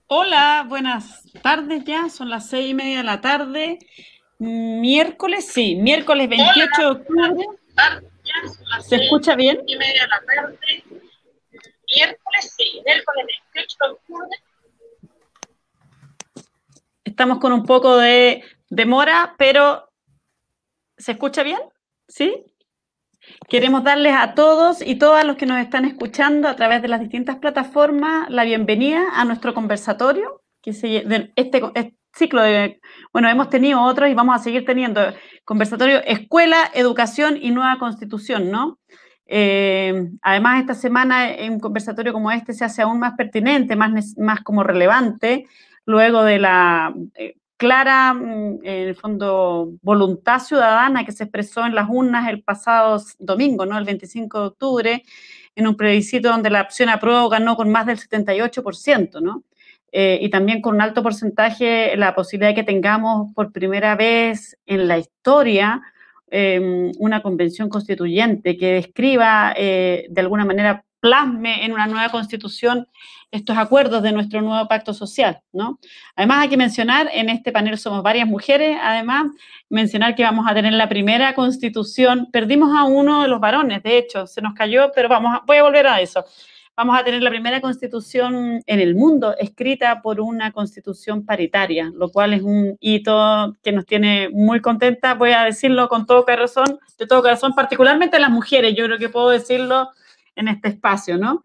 Hola, buenas tardes ya, son las 6:30 de la tarde, miércoles, sí, miércoles 28 de octubre, ¿se escucha bien? Estamos con un poco de demora, pero ¿se escucha bien? ¿Sí? Queremos darles a todos y todas los que nos están escuchando a través de las distintas plataformas la bienvenida a nuestro conversatorio, de este ciclo de, bueno, hemos tenido otros y vamos a seguir teniendo conversatorio Escuela, Educación y Nueva Constitución, ¿no? Además, esta semana un conversatorio como este se hace aún más pertinente, más como relevante, luego de la clara, en el fondo, voluntad ciudadana que se expresó en las urnas el pasado domingo, ¿no? El 25 de octubre, en un plebiscito donde la opción apruebo ganó con más del 78%, ¿no? Y también con un alto porcentaje la posibilidad de que tengamos por primera vez en la historia una convención constituyente que describa, de alguna manera, plasme en una nueva constitución estos acuerdos de nuestro nuevo pacto social, ¿no? Además hay que mencionar, en este panel somos varias mujeres, además, mencionar que vamos a tener la primera constitución, perdimos a uno de los varones, de hecho, se nos cayó, pero voy a volver a eso. Vamos a tener la primera constitución en el mundo escrita por una constitución paritaria, lo cual es un hito que nos tiene muy contentas, voy a decirlo con todo corazón, de todo corazón, particularmente las mujeres, yo creo que puedo decirlo en este espacio, ¿no?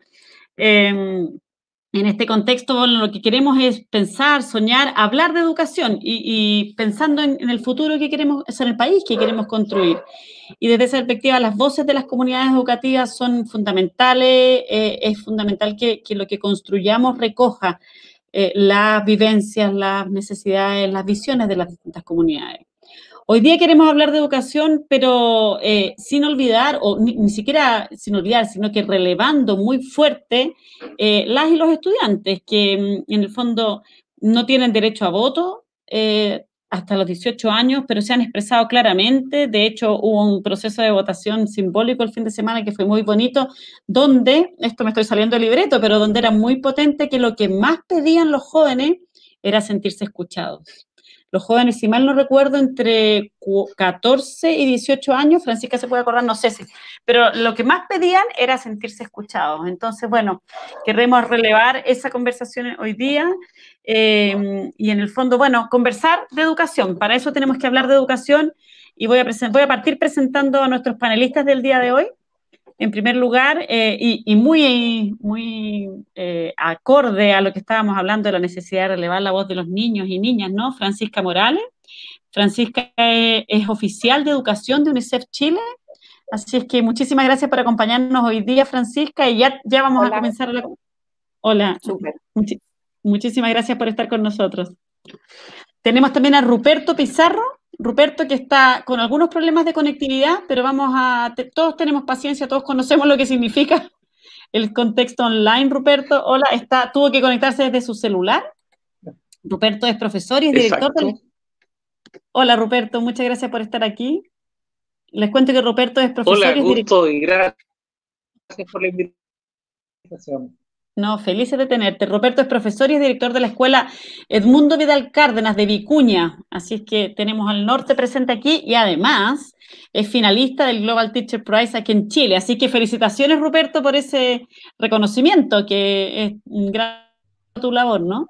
En este contexto, bueno, lo que queremos es pensar, soñar, hablar de educación y pensando en el futuro que queremos, en el país que queremos construir. Y desde esa perspectiva, las voces de las comunidades educativas son fundamentales. Es fundamental que lo que construyamos recoja las vivencias, las necesidades, las visiones de las distintas comunidades. Hoy día queremos hablar de educación, pero sin olvidar, o ni siquiera sin olvidar, sino que relevando muy fuerte las y los estudiantes que en el fondo no tienen derecho a voto hasta los 18 años, pero se han expresado claramente. De hecho, hubo un proceso de votación simbólico el fin de semana que fue muy bonito, donde, esto me estoy saliendo del libreto, pero donde era muy potente que lo que más pedían los jóvenes era sentirse escuchados. Los jóvenes, si mal no recuerdo, entre 14 y 18 años, Francisca se puede acordar, no sé si, pero lo que más pedían era sentirse escuchados. Entonces, bueno, queremos relevar esa conversación hoy día y en el fondo, bueno, conversar de educación. Para eso tenemos que hablar de educación y voy a partir presentando a nuestros panelistas del día de hoy. En primer lugar, y muy acorde a lo que estábamos hablando de la necesidad de relevar la voz de los niños y niñas, ¿no? Francisca Morales. Francisca es oficial de educación de UNICEF Chile, así es que muchísimas gracias por acompañarnos hoy día, Francisca, y ya vamos a Hola, comenzar Hola, súper. muchísimas gracias por estar con nosotros. Tenemos también a Ruperto Pizarro. Ruperto que está con algunos problemas de conectividad, pero todos tenemos paciencia, todos conocemos lo que significa el contexto online. Ruperto, hola, tuvo que conectarse desde su celular. Ruperto es profesor y es director del... Exacto. Hola Ruperto, muchas gracias por estar aquí. Les cuento que Ruperto es Hola, profesor y es director... gusto y gracias por la invitación. No, felices de tenerte. Roberto es profesor y es director de la escuela Edmundo Vidal Cárdenas de Vicuña. Así es que tenemos al norte presente aquí y además es finalista del Global Teacher Prize aquí en Chile. Así que felicitaciones, Ruperto, por ese reconocimiento, que es un gran tu labor, ¿no?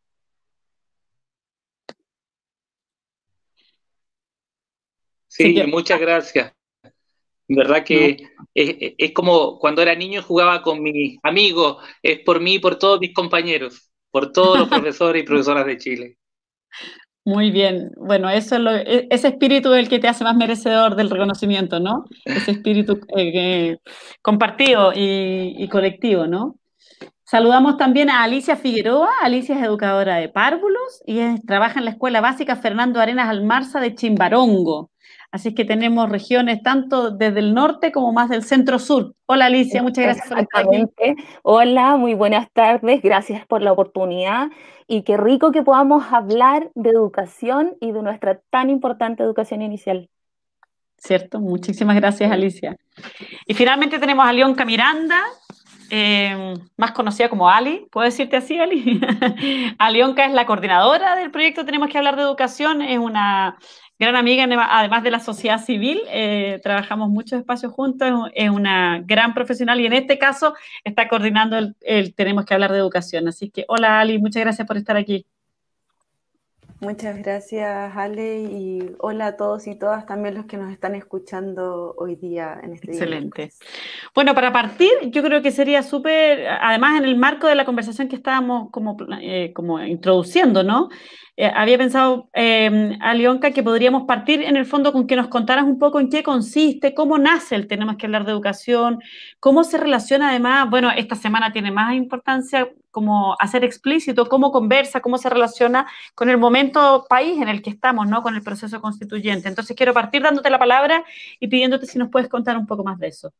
Así Sí, que, muchas gracias. En verdad no, que es como cuando era niño y jugaba con mis amigos, es por mí y por todos mis compañeros, por todos los profesores y profesoras de Chile. muy bien. Bueno, ese espíritu es el que te hace más merecedor del reconocimiento, ¿no? Ese espíritu compartido y colectivo, ¿no? Saludamos también a Alicia Figueroa. Alicia es educadora de párvulos y trabaja en la Escuela Básica Fernando Arenas Almarza de Chimbarongo. Así es que tenemos regiones tanto desde el norte como más del centro-sur. Hola Alicia, muchas gracias por estar aquí. Exactamente. Hola, muy buenas tardes. Gracias por la oportunidad y qué rico que podamos hablar de educación y de nuestra tan importante educación inicial. ¿Cierto? Muchísimas gracias Alicia. Y finalmente tenemos a Leonca Miranda. más conocida como Ali, ¿puedo decirte así, Ali? Alionka es la coordinadora del proyecto Tenemos que hablar de educación, es una gran amiga, además de la sociedad civil, trabajamos muchos espacios juntos, es una gran profesional y en este caso está coordinando el Tenemos que hablar de educación. Así que, hola Ali, muchas gracias por estar aquí. Muchas gracias, Ale, y hola a todos y todas, también los que nos están escuchando hoy día en este día. Excelente. Bueno, para partir, yo creo que sería súper, además en el marco de la conversación que estábamos como introduciendo, ¿no? Había pensado, Alionka, que podríamos partir en el fondo con que nos contaras un poco en qué consiste, cómo nace el Tenemos que hablar de educación, cómo se relaciona además, bueno, esta semana tiene más importancia como hacer explícito cómo conversa, cómo se relaciona con el momento país en el que estamos, ¿no? Con el proceso constituyente. Entonces quiero partir dándote la palabra y pidiéndote si nos puedes contar un poco más de eso.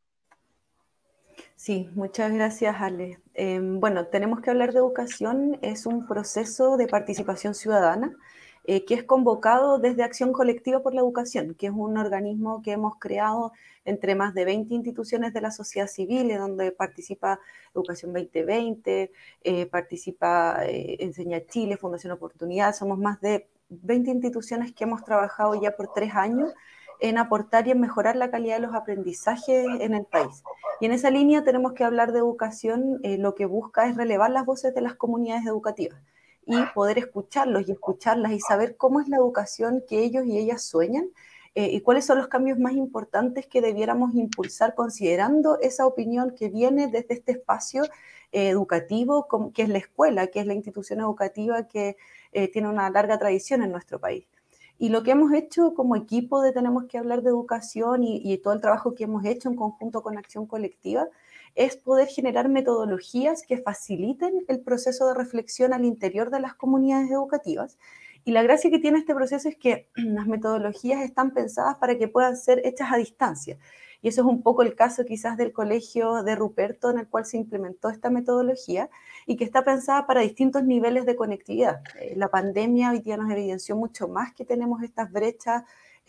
Sí, muchas gracias, Ale. Bueno, Tenemos que hablar de educación es un proceso de participación ciudadana que es convocado desde Acción Colectiva por la Educación, que es un organismo que hemos creado entre más de 20 instituciones de la sociedad civil, en donde participa Educación 2020, participa Enseña Chile, Fundación Oportunidad. Somos más de 20 instituciones que hemos trabajado ya por 3 años en aportar y en mejorar la calidad de los aprendizajes en el país. Y en esa línea Tenemos que hablar de educación, lo que busca es relevar las voces de las comunidades educativas y poder escucharlos y escucharlas y saber cómo es la educación que ellos y ellas sueñan y cuáles son los cambios más importantes que debiéramos impulsar considerando esa opinión que viene desde este espacio educativo, que es la escuela, que es la institución educativa que tiene una larga tradición en nuestro país. Y lo que hemos hecho como equipo de Tenemos que hablar de educación y todo el trabajo que hemos hecho en conjunto con Acción Colectiva es poder generar metodologías que faciliten el proceso de reflexión al interior de las comunidades educativas. Y la gracia que tiene este proceso es que las metodologías están pensadas para que puedan ser hechas a distancia. Y eso es un poco el caso quizás del colegio de Ruperto en el cual se implementó esta metodología y que está pensada para distintos niveles de conectividad. La pandemia hoy día nos evidenció mucho más que tenemos estas brechas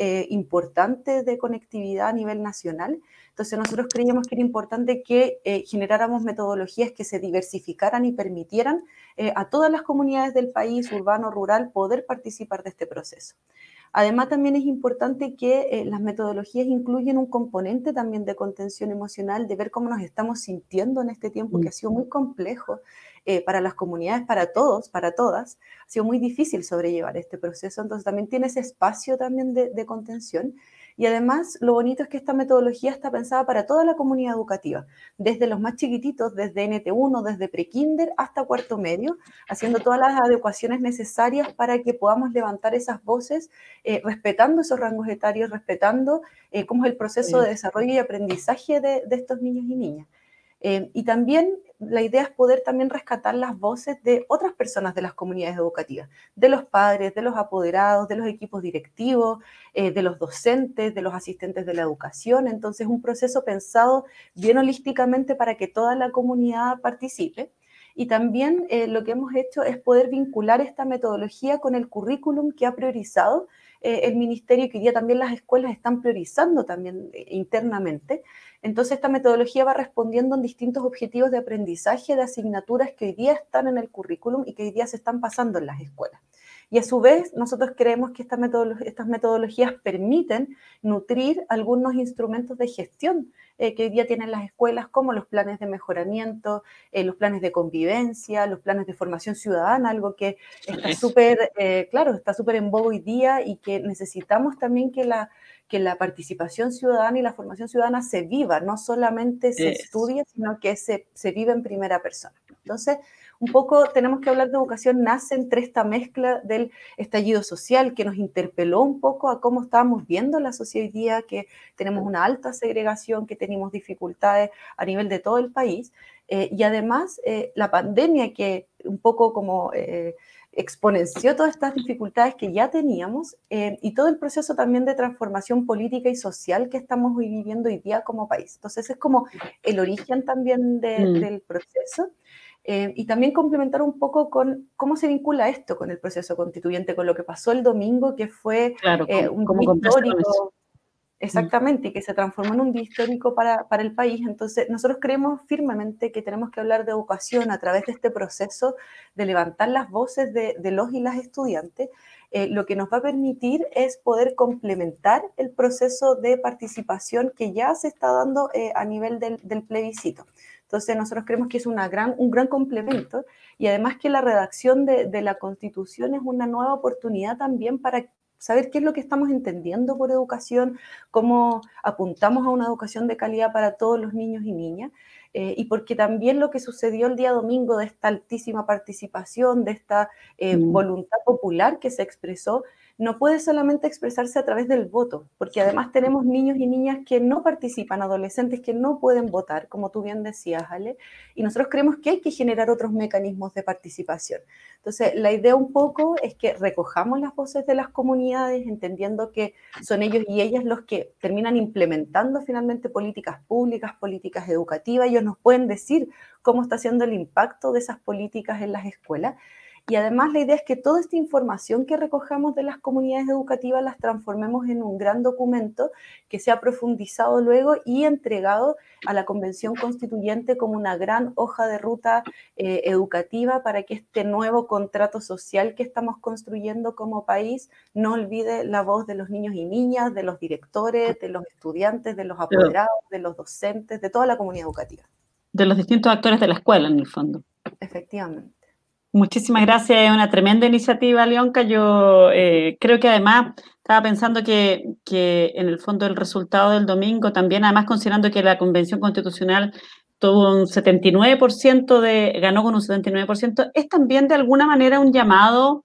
importantes de conectividad a nivel nacional. Entonces nosotros creíamos que era importante que generáramos metodologías que se diversificaran y permitieran a todas las comunidades del país, urbano, rural, poder participar de este proceso. Además, también es importante que las metodologías incluyen un componente también de contención emocional, de ver cómo nos estamos sintiendo en este tiempo que ha sido muy complejo para las comunidades, para todos, para todas. Ha sido muy difícil sobrellevar este proceso, entonces también tiene ese espacio también de contención. Y además, lo bonito es que esta metodología está pensada para toda la comunidad educativa, desde los más chiquititos, desde NT1, desde prekinder hasta cuarto medio, haciendo todas las adecuaciones necesarias para que podamos levantar esas voces, respetando esos rangos etarios, respetando cómo es el proceso de desarrollo y aprendizaje de estos niños y niñas. Y también la idea es poder también rescatar las voces de otras personas de las comunidades educativas, de los padres, de los apoderados, de los equipos directivos, de los docentes, de los asistentes de la educación. Entonces, un proceso pensado bien holísticamente para que toda la comunidad participe. Y también lo que hemos hecho es poder vincular esta metodología con el currículum que ha priorizado el ministerio y que hoy día también las escuelas están priorizando también internamente. Entonces esta metodología va respondiendo en distintos objetivos de aprendizaje de asignaturas que hoy día están en el currículum y que hoy día se están pasando en las escuelas. Y a su vez, nosotros creemos que estas metodologías permiten nutrir algunos instrumentos de gestión que hoy día tienen las escuelas, como los planes de mejoramiento, los planes de convivencia, los planes de formación ciudadana, algo que está súper, claro, está súper en boga hoy día y que necesitamos también que la participación ciudadana y la formación ciudadana se viva, no solamente se estudie, sino que se vive en primera persona. Entonces, un poco Tenemos que hablar de educación nace entre esta mezcla del estallido social que nos interpeló un poco a cómo estábamos viendo la sociedad hoy día, que tenemos una alta segregación, que tenemos dificultades a nivel de todo el país, y además la pandemia que un poco como exponenció todas estas dificultades que ya teníamos y todo el proceso también de transformación política y social que estamos viviendo hoy día como país. Entonces es como el origen también del proceso. Y también complementar un poco con cómo se vincula esto con el proceso constituyente, con lo que pasó el domingo, que fue un día histórico. Exactamente, y que se transformó en un día histórico para el país. Entonces, nosotros creemos firmemente que tenemos que hablar de educación a través de este proceso de levantar las voces de los y las estudiantes. Lo que nos va a permitir es poder complementar el proceso de participación que ya se está dando a nivel del plebiscito. Entonces, nosotros creemos que es un gran complemento, y además que la redacción de la Constitución es una nueva oportunidad también para saber qué es lo que estamos entendiendo por educación, cómo apuntamos a una educación de calidad para todos los niños y niñas, y porque también lo que sucedió el día domingo, de esta altísima participación, de esta voluntad popular que se expresó, no puede solamente expresarse a través del voto, porque además tenemos niños y niñas que no participan, adolescentes que no pueden votar, como tú bien decías, Ale, y nosotros creemos que hay que generar otros mecanismos de participación. Entonces, la idea un poco es que recojamos las voces de las comunidades, entendiendo que son ellos y ellas los que terminan implementando finalmente políticas públicas, políticas educativas. Ellos nos pueden decir cómo está siendo el impacto de esas políticas en las escuelas. Y además la idea es que toda esta información que recojamos de las comunidades educativas las transformemos en un gran documento que sea profundizado luego y entregado a la Convención Constituyente como una gran hoja de ruta educativa, para que este nuevo contrato social que estamos construyendo como país no olvide la voz de los niños y niñas, de los directores, de los estudiantes, de los apoderados, de los docentes, de toda la comunidad educativa. De los distintos actores de la escuela, en el fondo. Efectivamente. Muchísimas gracias, es una tremenda iniciativa, Leonca. Yo creo que además estaba pensando que en el fondo el resultado del domingo también, además considerando que la Convención Constitucional tuvo un 79%, ganó con un 79%, es también de alguna manera un llamado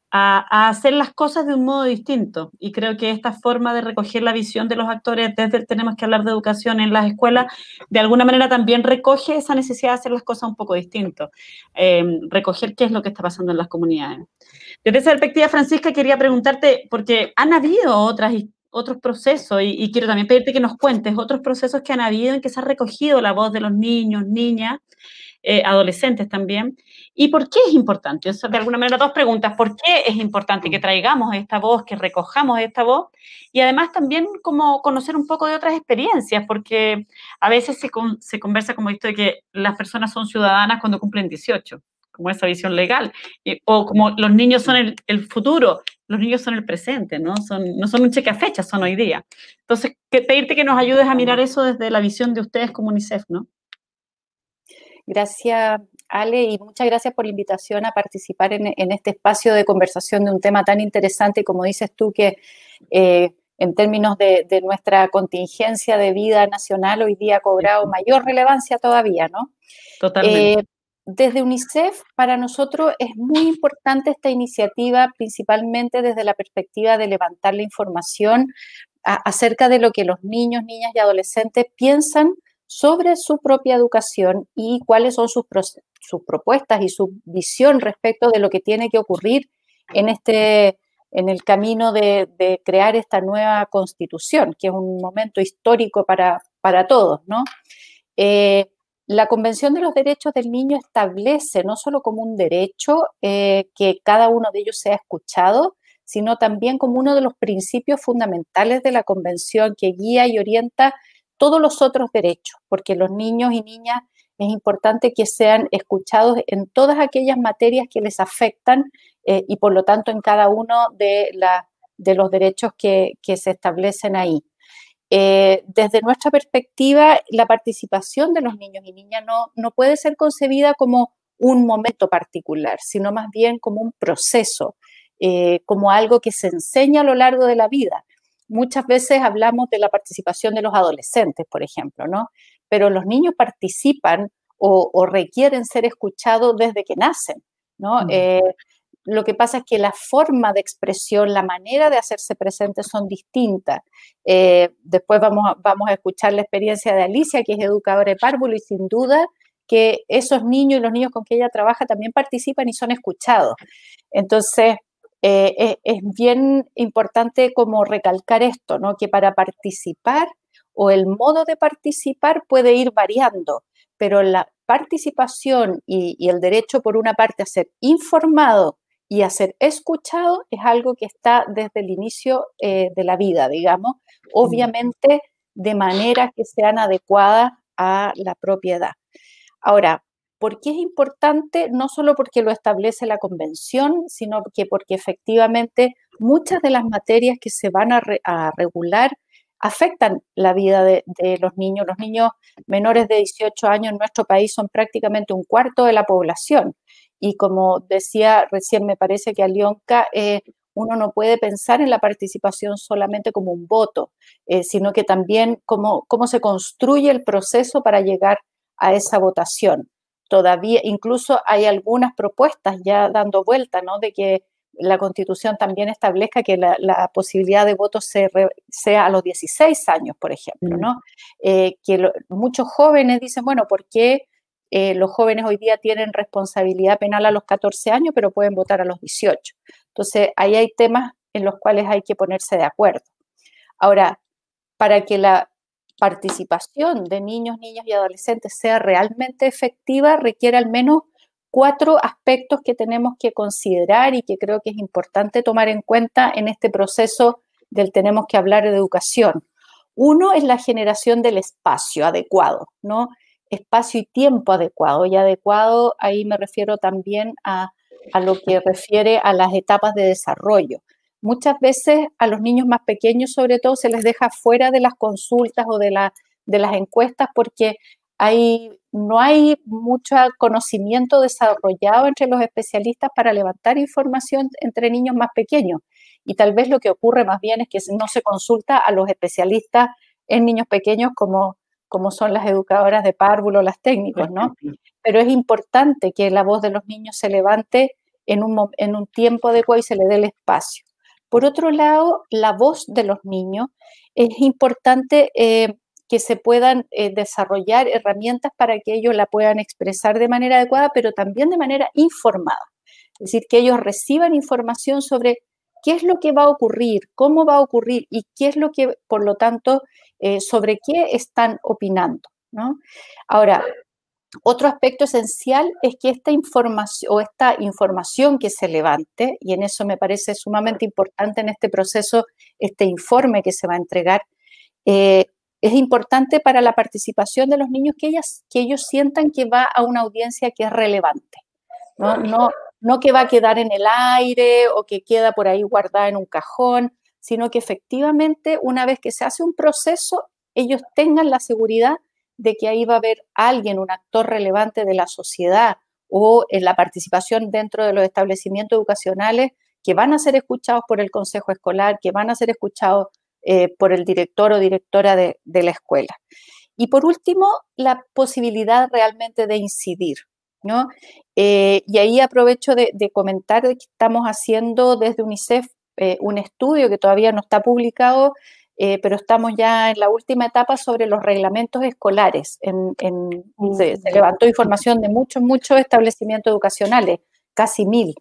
a hacer las cosas de un modo distinto. Y creo que esta forma de recoger la visión de los actores desde el Tenemos que hablar de educación en las escuelas, de alguna manera también recoge esa necesidad de hacer las cosas un poco distinto, recoger qué es lo que está pasando en las comunidades. Desde esa perspectiva, Francisca, quería preguntarte, porque han habido otros procesos, y quiero también pedirte que nos cuentes otros procesos que han habido en que se ha recogido la voz de los niños, niñas, adolescentes también. ¿Y por qué es importante? O sea, de alguna manera, dos preguntas. ¿Por qué es importante que traigamos esta voz, que recojamos esta voz? Y además también como conocer un poco de otras experiencias, porque a veces se conversa como esto de que las personas son ciudadanas cuando cumplen 18, como esa visión legal, o como los niños son el futuro, los niños son el presente, ¿no? No son un cheque a fecha, son hoy día. Entonces, pedirte que nos ayudes a mirar eso desde la visión de ustedes como UNICEF, ¿no? Gracias, Ale, y muchas gracias por la invitación a participar en este espacio de conversación de un tema tan interesante, como dices tú, que en términos de nuestra contingencia de vida nacional hoy día ha cobrado mayor relevancia todavía, ¿no? Totalmente. Desde UNICEF, para nosotros es muy importante esta iniciativa, principalmente desde la perspectiva de levantar la información acerca de lo que los niños, niñas y adolescentes piensan sobre su propia educación y cuáles son sus propuestas y su visión respecto de lo que tiene que ocurrir en el camino de crear esta nueva constitución, que es un momento histórico para todos, ¿no? La Convención de los Derechos del Niño establece no solo como un derecho que cada uno de ellos sea escuchado, sino también como uno de los principios fundamentales de la Convención que guía y orienta todos los otros derechos, porque los niños y niñas es importante que sean escuchados en todas aquellas materias que les afectan y por lo tanto en cada uno de los derechos que se establecen ahí. Desde nuestra perspectiva, la participación de los niños y niñas no puede ser concebida como un momento particular, sino más bien como un proceso, como algo que se enseña a lo largo de la vida. Muchas veces hablamos de la participación de los adolescentes, por ejemplo, ¿no? Pero los niños participan o requieren ser escuchados desde que nacen, ¿no? Lo que pasa es que la forma de expresión, la manera de hacerse presentes son distintas. Después vamos a escuchar la experiencia de Alicia, que es educadora de párvulo, y sin duda que esos niños y los niños con que ella trabaja también participan y son escuchados. Entonces, es bien importante como recalcar esto, ¿no? Que para participar o el modo de participar puede ir variando, pero la participación y el derecho por una parte a ser informado y a ser escuchado es algo que está desde el inicio de la vida, digamos, obviamente de maneras que sean adecuadas a la propia edad. Ahora, ¿por qué es importante? No solo porque lo establece la convención, sino que porque efectivamente muchas de las materias que se van a regular afectan la vida de los niños. Los niños menores de 18 años en nuestro país son prácticamente un cuarto de la población. Y como decía recién, me parece que Alionka, uno no puede pensar en la participación solamente como un voto, sino que también cómo se construye el proceso para llegar a esa votación. Todavía, incluso hay algunas propuestas ya dando vuelta, ¿no? De que la Constitución también establezca que la posibilidad de voto sea a los 16 años, por ejemplo, ¿no? Muchos jóvenes dicen, bueno, ¿por qué los jóvenes hoy día tienen responsabilidad penal a los 14 años, pero pueden votar a los 18? Entonces, ahí hay temas en los cuales hay que ponerse de acuerdo. Ahora, para que la participación de niños, niñas y adolescentes sea realmente efectiva, requiere al menos 4 aspectos que tenemos que considerar y que creo que es importante tomar en cuenta en este proceso del tenemos que hablar de educación. Uno es la generación del espacio adecuado, ¿no? Espacio y tiempo adecuado. Y adecuado, ahí me refiero también a lo que refiere a las etapas de desarrollo. Muchas veces a los niños más pequeños, sobre todo, se les deja fuera de las consultas o de las encuestas porque no hay mucho conocimiento desarrollado entre los especialistas para levantar información entre niños más pequeños. Y tal vez lo que ocurre más bien es que no se consulta a los especialistas en niños pequeños como son las educadoras de párvulo, las técnicos, ¿no? Pero es importante que la voz de los niños se levante en un tiempo adecuado y se le dé el espacio. Por otro lado, la voz de los niños, es importante que se puedan desarrollar herramientas para que ellos la puedan expresar de manera adecuada, pero también de manera informada. Es decir, que ellos reciban información sobre qué es lo que va a ocurrir, cómo va a ocurrir y qué es lo que, por lo tanto, sobre qué están opinando, ¿no? Ahora, otro aspecto esencial es que esta información que se levante, y en eso me parece sumamente importante en este proceso, este informe que se va a entregar, es importante para la participación de los niños que ellos sientan que va a una audiencia que es relevante, ¿no? No que va a quedar en el aire o que queda por ahí guardada en un cajón, sino que efectivamente una vez que se hace un proceso, ellos tengan la seguridad de que ahí va a haber alguien, un actor relevante de la sociedad o en la participación dentro de los establecimientos educacionales que van a ser escuchados por el consejo escolar, que van a ser escuchados por el director o directora de la escuela. Y por último, la posibilidad realmente de incidir, ¿no? Y ahí aprovecho de comentar que estamos haciendo desde UNICEF un estudio que todavía no está publicado, pero estamos ya en la última etapa sobre los reglamentos escolares. Se levantó información de muchos establecimientos educacionales, casi 1000.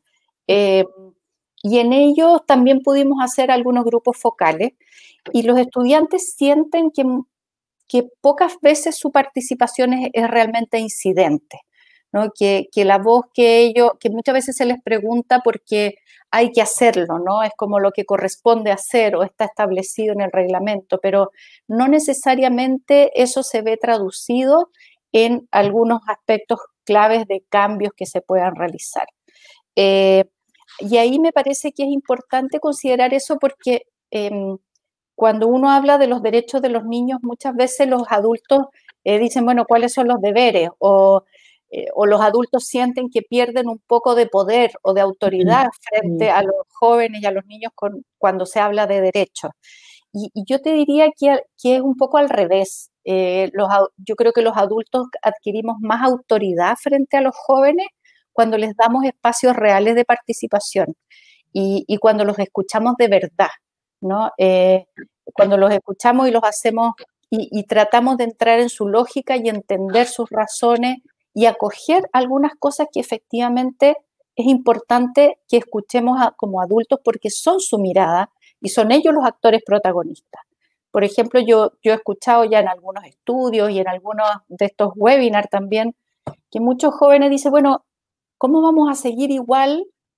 Y en ellos también pudimos hacer algunos grupos focales y los estudiantes sienten que pocas veces su participación es realmente incidente, ¿no? Que la voz que muchas veces se les pregunta porque hay que hacerlo, ¿no? Es como lo que corresponde hacer o está establecido en el reglamento, pero no necesariamente eso se ve traducido en algunos aspectos claves de cambios que se puedan realizar. Y ahí me parece que es importante considerar eso porque cuando uno habla de los derechos de los niños, muchas veces los adultos dicen, bueno, ¿cuáles son los deberes? O los adultos sienten que pierden un poco de poder o de autoridad frente a los jóvenes y a los niños cuando se habla de derechos. Y yo te diría que es un poco al revés. Yo creo que los adultos adquirimos más autoridad frente a los jóvenes cuando les damos espacios reales de participación y cuando los escuchamos de verdad, ¿no? Cuando los escuchamos y los hacemos y tratamos de entrar en su lógica y entender sus razones y acoger algunas cosas que efectivamente es importante que escuchemos como adultos porque son su mirada y son ellos los actores protagonistas. Por ejemplo, yo he escuchado ya en algunos estudios y en algunos de estos webinars también que muchos jóvenes dicen, bueno, ¿cómo vamos a seguir igual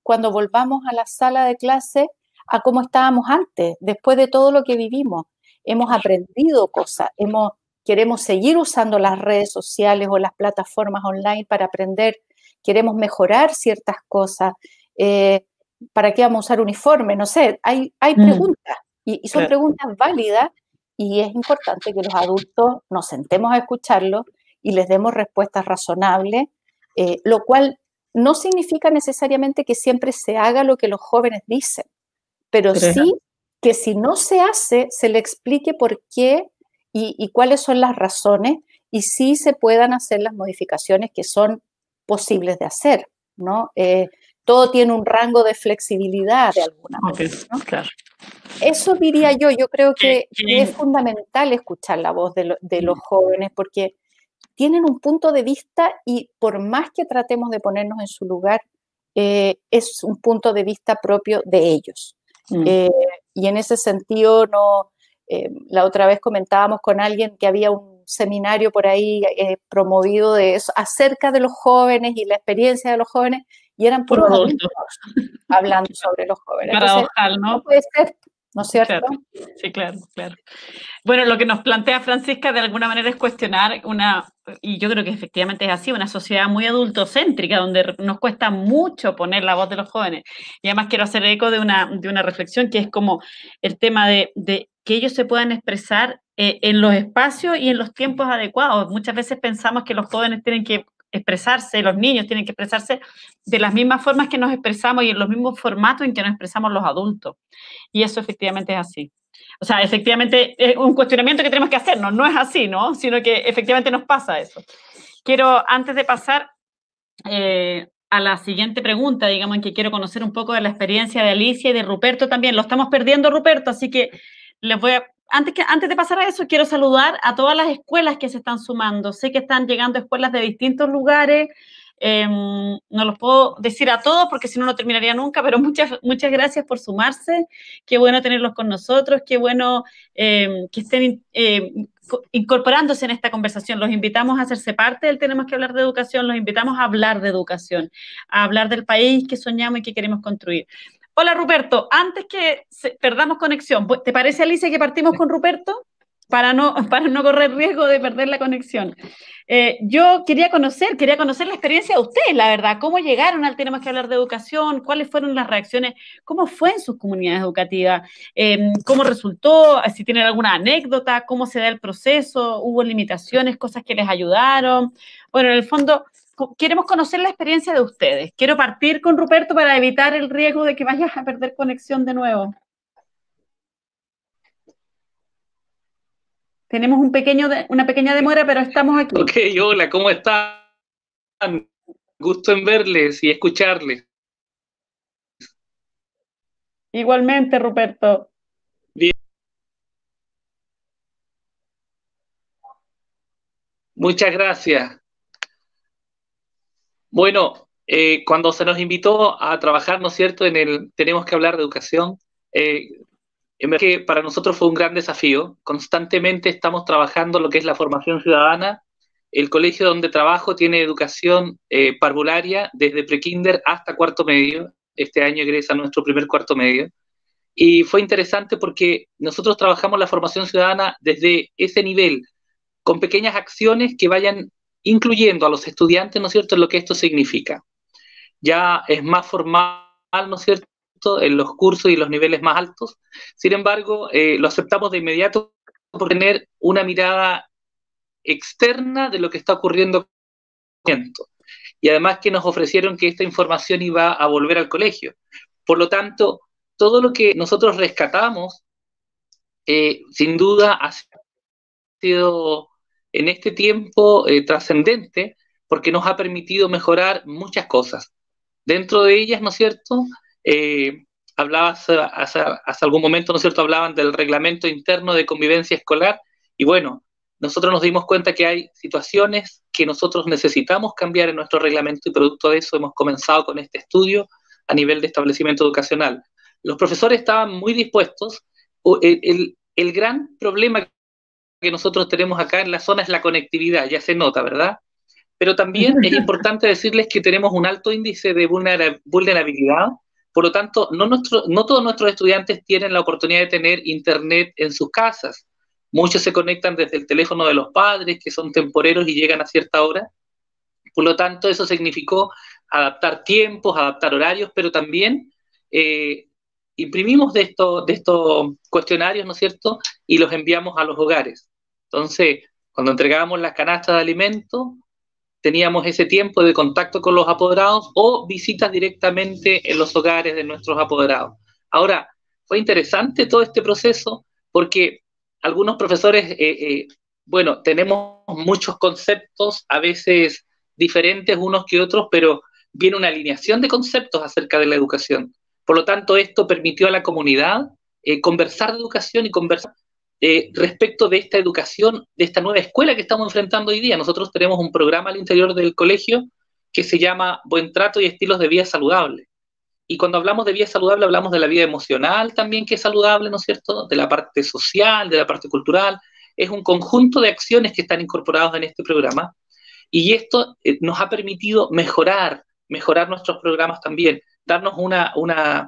cuando volvamos a la sala de clase a cómo estábamos antes, después de todo lo que vivimos. Hemos aprendido cosas, queremos seguir usando las redes sociales o las plataformas online para aprender, queremos mejorar ciertas cosas. ¿Para qué vamos a usar uniforme? No sé, hay preguntas y son preguntas válidas y es importante que los adultos nos sentemos a escucharlos y les demos respuestas razonables, lo cual no significa necesariamente que siempre se haga lo que los jóvenes dicen, pero sí que si no se hace, se le explique por qué y cuáles son las razones y sí se puedan hacer las modificaciones que son posibles de hacer, ¿no? Todo tiene un rango de flexibilidad de alguna manera, ¿no? Claro. Eso diría yo creo que es fundamental escuchar la voz de los jóvenes porque tienen un punto de vista y por más que tratemos de ponernos en su lugar, es un punto de vista propio de ellos. Y en ese sentido, la otra vez comentábamos con alguien que había un seminario por ahí promovido de eso, acerca de los jóvenes y la experiencia de los jóvenes, y eran puros adultos hablando sobre los jóvenes. Paradojal, ¿no? No puede ser, ¿no es cierto? Claro. Sí, claro. Bueno, lo que nos plantea Francisca de alguna manera es cuestionar y yo creo que efectivamente es así, una sociedad muy adultocéntrica, donde nos cuesta mucho poner la voz de los jóvenes. Y además quiero hacer eco de una reflexión que es como el tema de que ellos se puedan expresar en los espacios y en los tiempos adecuados. Muchas veces pensamos que los jóvenes tienen que expresarse, los niños tienen que expresarse de las mismas formas que nos expresamos y en los mismos formatos en que nos expresamos los adultos. Y eso efectivamente es así. O sea, efectivamente es un cuestionamiento que tenemos que hacernos, no es así, ¿no? Sino que efectivamente nos pasa eso. Quiero, antes de pasar a la siguiente pregunta, digamos, en que quiero conocer un poco de la experiencia de Alicia y de Ruperto también. Lo estamos perdiendo, Ruperto, así que les voy a... Antes de pasar a eso, quiero saludar a todas las escuelas que se están sumando. Sé que están llegando escuelas de distintos lugares. No los puedo decir a todos porque si no, no terminaría nunca, pero muchas gracias por sumarse. Qué bueno tenerlos con nosotros. Qué bueno que estén incorporándose en esta conversación. Los invitamos a hacerse parte del Tenemos que hablar de educación. Los invitamos a hablar de educación, a hablar del país que soñamos y que queremos construir. Hola, Ruperto. Antes que perdamos conexión, ¿te parece, Alicia, que partimos con Ruperto? Para no correr riesgo de perder la conexión. Yo quería conocer la experiencia de ustedes, la verdad. ¿Cómo llegaron al Tenemos que hablar de educación? ¿Cuáles fueron las reacciones? ¿Cómo fue en sus comunidades educativas? ¿Cómo resultó? Si tienen alguna anécdota, ¿cómo se da el proceso? ¿Hubo limitaciones, cosas que les ayudaron? Bueno, en el fondo... Queremos conocer la experiencia de ustedes. Quiero partir con Ruperto para evitar el riesgo de que vayas a perder conexión de nuevo. Tenemos una pequeña demora, pero estamos aquí. Ok, hola, ¿cómo están? Gusto en verles y escucharles. Igualmente, Ruperto. Bien. Muchas gracias. Bueno, cuando se nos invitó a trabajar, ¿no es cierto?, Tenemos que hablar de educación, en verdad que para nosotros fue un gran desafío. Constantemente estamos trabajando lo que es la formación ciudadana. El colegio donde trabajo tiene educación parvularia desde prekinder hasta cuarto medio. Este año egresa nuestro primer cuarto medio. Y fue interesante porque nosotros trabajamos la formación ciudadana desde ese nivel, con pequeñas acciones que vayan incluyendo a los estudiantes, ¿no es cierto?, en lo que esto significa. Ya es más formal, ¿no es cierto?, en los cursos y los niveles más altos. Sin embargo, lo aceptamos de inmediato por tener una mirada externa de lo que está ocurriendo. Y además que nos ofrecieron que esta información iba a volver al colegio. Por lo tanto, todo lo que nosotros rescatamos, sin duda, ha sido en este tiempo trascendente, porque nos ha permitido mejorar muchas cosas. Dentro de ellas, ¿no es cierto?, hablabas hace algún momento, ¿no es cierto?, hablaban del reglamento interno de convivencia escolar, y bueno, nosotros nos dimos cuenta que hay situaciones que nosotros necesitamos cambiar en nuestro reglamento, y producto de eso hemos comenzado con este estudio a nivel de establecimiento educacional. Los profesores estaban muy dispuestos. El gran problema que nosotros tenemos acá en la zona es la conectividad, ya se nota, ¿verdad? pero también es importante decirles que tenemos un alto índice de vulnerabilidad. Por lo tanto, no todos nuestros estudiantes tienen la oportunidad de tener internet en sus casas. Muchos se conectan desde el teléfono de los padres, que son temporeros y llegan a cierta hora. Por lo tanto, eso significó adaptar tiempos, adaptar horarios, pero también imprimimos de estos cuestionarios, ¿no es cierto?, y los enviamos a los hogares. Entonces, cuando entregábamos las canastas de alimentos, teníamos ese tiempo de contacto con los apoderados o visitas directamente en los hogares de nuestros apoderados. Ahora, fue interesante todo este proceso porque algunos profesores, bueno, tenemos muchos conceptos, a veces diferentes unos que otros, pero viene una alineación de conceptos acerca de la educación. Por lo tanto, esto permitió a la comunidad conversar de educación y conversar respecto de esta educación, de esta nueva escuela que estamos enfrentando hoy día. Nosotros tenemos un programa al interior del colegio que se llama Buen Trato y Estilos de Vida Saludable. Y cuando hablamos de vida saludable, hablamos de la vida emocional también, que es saludable, ¿no es cierto?, de la parte social, de la parte cultural. Es un conjunto de acciones que están incorporadas en este programa. Y esto nos ha permitido mejorar nuestros programas también, darnos una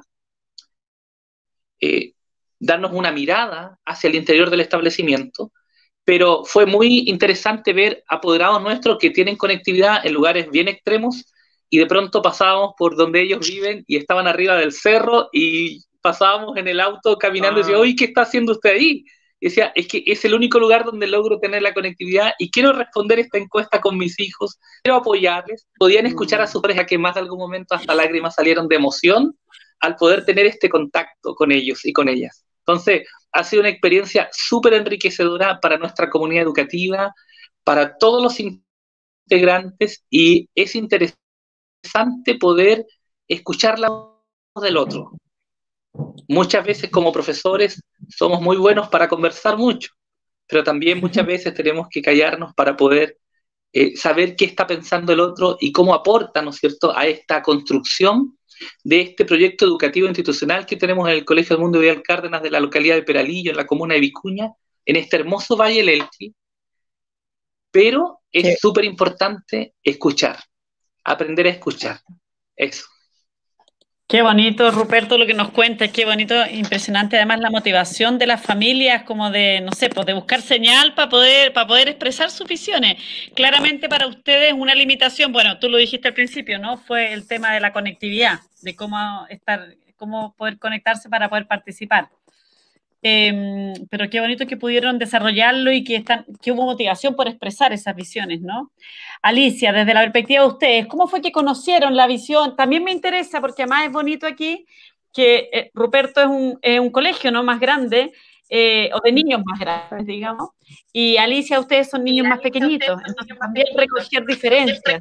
mirada hacia el interior del establecimiento, pero fue muy interesante ver apoderados nuestros que tienen conectividad en lugares bien extremos y de pronto pasábamos por donde ellos viven y estaban arriba del cerro y pasábamos en el auto caminando y decía, oye, ¿qué está haciendo usted ahí? Y decía, es que es el único lugar donde logro tener la conectividad y quiero responder esta encuesta con mis hijos, quiero apoyarles. Podían escuchar a sus parejas que más de algún momento hasta lágrimas salieron de emoción al poder tener este contacto con ellos y con ellas. Entonces, ha sido una experiencia súper enriquecedora para nuestra comunidad educativa, para todos los integrantes, y es interesante poder escuchar la voz del otro. Muchas veces como profesores somos muy buenos para conversar mucho, pero también muchas veces tenemos que callarnos para poder saber qué está pensando el otro y cómo aporta, ¿no es cierto?, a esta construcción de este proyecto educativo institucional que tenemos en el Colegio Edmundo Vidal Cárdenas de la localidad de Peralillo, en la comuna de Vicuña, en este hermoso Valle del Elqui. Pero es súper importante escuchar, aprender a escuchar. Eso. Qué bonito, Ruperto, lo que nos cuentas, qué bonito, impresionante. Además, la motivación de las familias, como de, no sé, pues de buscar señal para poder expresar sus visiones. Claramente para ustedes una limitación, bueno, tú lo dijiste al principio, ¿no? Fue el tema de la conectividad, de cómo poder conectarse para poder participar. Pero qué bonito que pudieron desarrollarlo y que hubo motivación por expresar esas visiones, ¿no? Alicia, desde la perspectiva de ustedes, ¿cómo fue que conocieron la visión? También me interesa, porque además es bonito aquí que Ruperto es un colegio, ¿no?, más grande, o de niños más grandes, digamos, y Alicia, ustedes son niños más pequeñitos, entonces también recoger diferencias.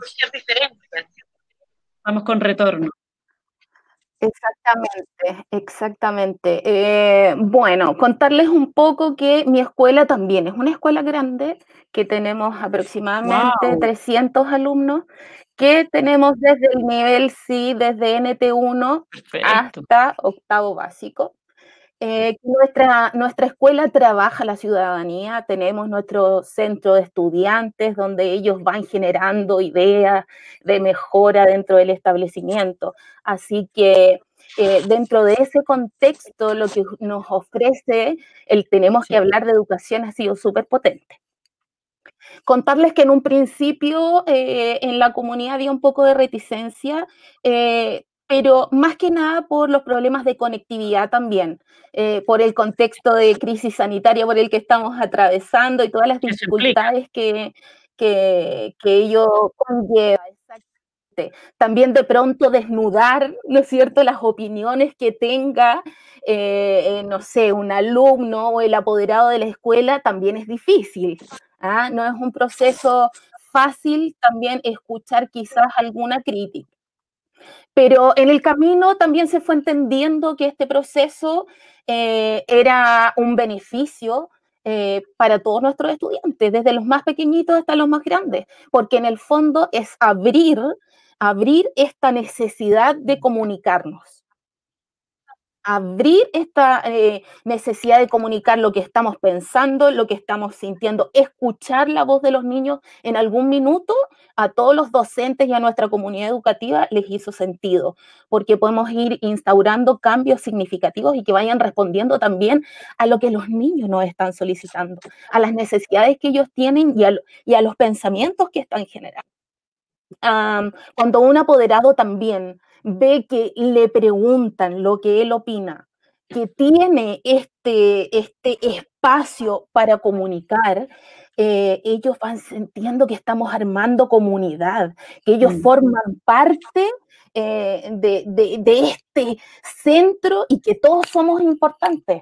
Vamos con retorno. Exactamente. Bueno, contarles un poco que mi escuela también es una escuela grande, que tenemos aproximadamente 300 alumnos, que tenemos desde el nivel C, desde NT1 hasta octavo básico. Nuestra escuela trabaja la ciudadanía, tenemos nuestro centro de estudiantes donde ellos van generando ideas de mejora dentro del establecimiento. Así que dentro de ese contexto, lo que nos ofrece el tenemos que hablar de educación ha sido súper potente. Contarles que en un principio en la comunidad había un poco de reticencia, pero más que nada por los problemas de conectividad también, por el contexto de crisis sanitaria por el que estamos atravesando y todas las dificultades que ello conlleva. También de pronto desnudar, ¿no es cierto?, las opiniones que tenga, no sé, un alumno o el apoderado de la escuela también es difícil. No es un proceso fácil también escuchar quizás alguna crítica. Pero en el camino también se fue entendiendo que este proceso era un beneficio para todos nuestros estudiantes, desde los más pequeñitos hasta los más grandes, porque en el fondo es abrir esta necesidad de comunicarnos. abrir esta necesidad de comunicar lo que estamos pensando, lo que estamos sintiendo, escuchar la voz de los niños en algún minuto, a todos los docentes y a nuestra comunidad educativa les hizo sentido, porque podemos ir instaurando cambios significativos y que vayan respondiendo también a lo que los niños nos están solicitando, a las necesidades que ellos tienen y a los pensamientos que están generando. Cuando un apoderado también ve que le preguntan lo que él opina, que tiene este espacio para comunicar, ellos van sintiendo que estamos armando comunidad, que ellos forman parte de este centro y que todos somos importantes.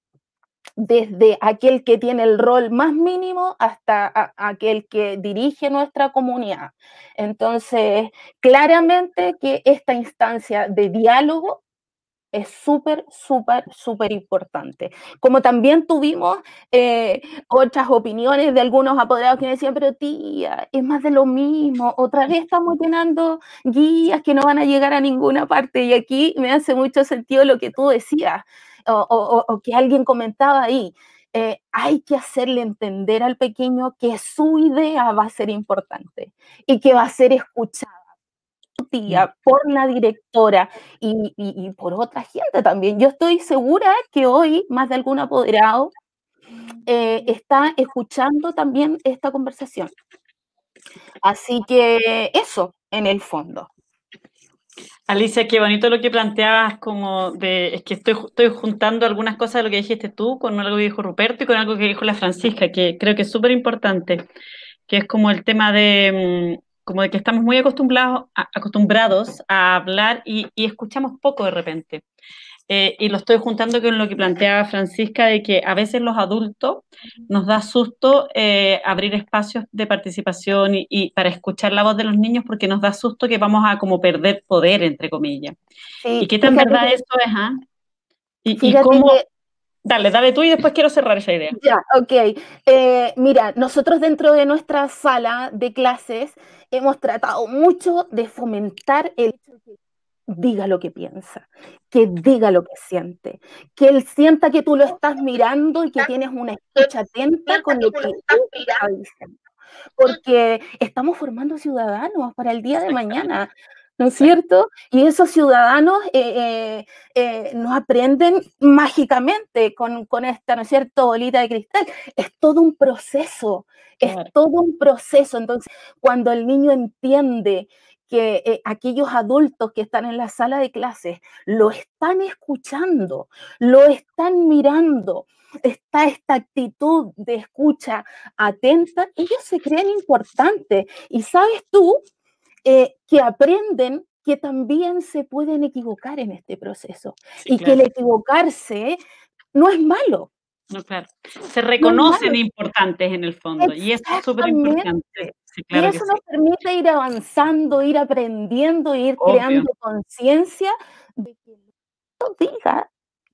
Desde aquel que tiene el rol más mínimo hasta aquel que dirige nuestra comunidad. Entonces, claramente que esta instancia de diálogo es súper, súper, súper importante. Como también tuvimos otras opiniones de algunos apoderados que me decían, pero tía, es más de lo mismo, otra vez estamos llenando guías que no van a llegar a ninguna parte, y aquí me hace mucho sentido lo que tú decías, o que alguien comentaba ahí. Hay que hacerle entender al pequeño que su idea va a ser importante y que va a ser escuchada por la directora y por otra gente también. Yo estoy segura que hoy más de algún apoderado está escuchando también esta conversación. Así que eso, en el fondo. Alicia, qué bonito lo que planteabas, es que estoy juntando algunas cosas de lo que dijiste tú con algo que dijo Ruperto y con algo que dijo la Francisca, que creo que es súper importante, que es como el tema de que estamos muy acostumbrados a hablar y escuchamos poco de repente. Y lo estoy juntando con lo que planteaba Francisca, de que a veces los adultos nos da susto abrir espacios de participación y para escuchar la voz de los niños, porque nos da susto que vamos a como perder poder, entre comillas. Sí, ¿y qué tan verdad eso es? ¿Y cómo? Dale tú y después quiero cerrar esa idea. Ya, ok. Mira, nosotros dentro de nuestra sala de clases hemos tratado mucho de fomentar el diga lo que piensa, que diga lo que siente, que él sienta que tú lo estás mirando y que tienes una escucha atenta con lo que él está diciendo. Porque estamos formando ciudadanos para el día de mañana, ¿no es cierto? Y esos ciudadanos no aprenden mágicamente con esta, ¿no es cierto?, bolita de cristal. Es todo un proceso, es todo un proceso. Entonces, cuando el niño entiende que aquellos adultos que están en la sala de clases lo están escuchando, lo están mirando, está esta actitud de escucha atenta, ellos se creen importantes. Y sabes tú que aprenden que también se pueden equivocar en este proceso, sí, y claro, que el equivocarse no es malo. No, claro. Se reconocen importantes en el fondo, y eso es súper importante. Sí, claro, y eso nos permite ir avanzando, ir aprendiendo, ir creando conciencia de que lo que diga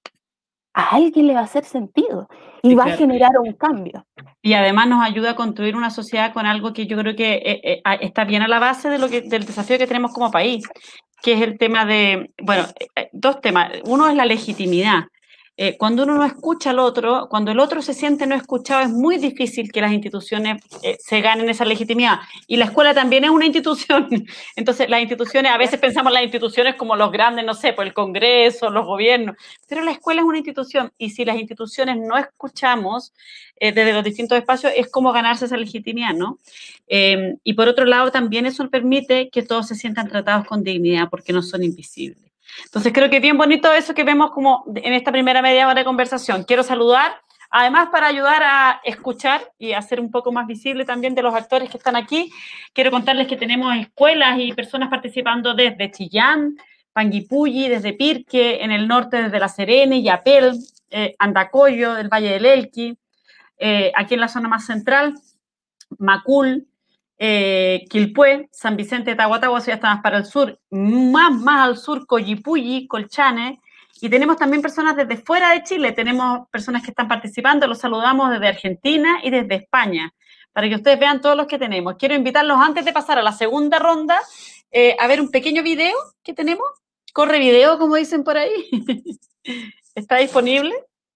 a alguien le va a hacer sentido y va a generar un cambio. Y además nos ayuda a construir una sociedad con algo que yo creo que está bien a la base de del desafío que tenemos como país, que es el tema de, bueno, dos temas. Uno es la legitimidad. Cuando uno no escucha al otro, cuando el otro se siente no escuchado, es muy difícil que las instituciones se ganen esa legitimidad. Y la escuela también es una institución. Entonces, las instituciones, a veces pensamos en las instituciones como los grandes, no sé, pues el Congreso, los gobiernos, pero la escuela es una institución. Y si las instituciones no escuchamos desde los distintos espacios, es como ganarse esa legitimidad, ¿no? Y por otro lado, también eso permite que todos se sientan tratados con dignidad, porque no son invisibles. Entonces creo que es bien bonito eso que vemos como en esta primera media hora de conversación. Quiero saludar, además para ayudar a escuchar y a ser un poco más visible también de los actores que están aquí, quiero contarles que tenemos escuelas y personas participando desde Chillán, Panguipulli, desde Pirque, en el norte desde La Serena, Yapel, Andacollo, del Valle del Elqui, aquí en la zona más central, Macul, Quilpué, San Vicente de Tahuatahua, ya está más para el sur, más al sur, Collipulli, Colchane, y tenemos también personas desde fuera de Chile, tenemos personas que están participando, los saludamos desde Argentina y desde España, para que ustedes vean todos los que tenemos. Quiero invitarlos antes de pasar a la segunda ronda, a ver un pequeño video que tenemos, corre video como dicen por ahí. ¿Está disponible?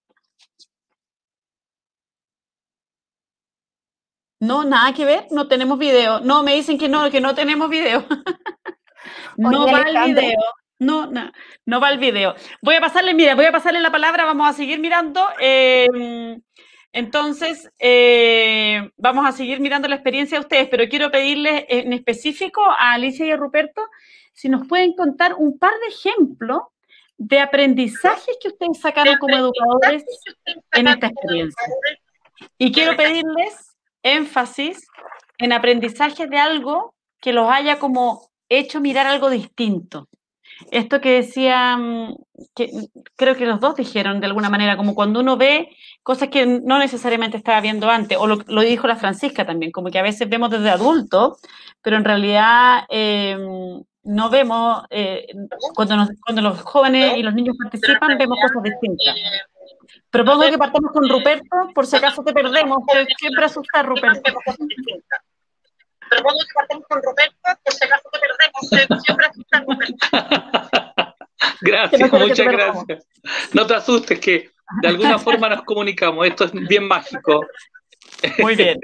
No, nada que ver, no tenemos video. No, me dicen que no tenemos video. No Oye, va el Alejandra. video. No va el video. Voy a pasarle la palabra, vamos a seguir mirando. Entonces, vamos a seguir mirando la experiencia de ustedes, pero quiero pedirles en específico a Alicia y a Ruperto si nos pueden contar un par de ejemplos de aprendizajes que ustedes sacaron como educadores en esta experiencia. Y quiero pedirles énfasis en aprendizajes de algo que los haya como hecho mirar algo distinto. Esto que decían, que creo que los dos dijeron de alguna manera, como cuando uno ve cosas que no necesariamente estaba viendo antes, o lo dijo la Francisca también, como que a veces vemos desde adultos, pero en realidad no vemos, cuando los jóvenes y los niños participan, vemos cosas distintas. Propongo que partamos con Ruperto, por si acaso te perdemos, que siempre asusta Ruperto. Propongo que partamos con Ruperto, por si acaso te perdemos, siempre asusta Ruperto. Gracias, muchas gracias. No te asustes, que de alguna forma nos comunicamos, esto es bien mágico. Muy bien.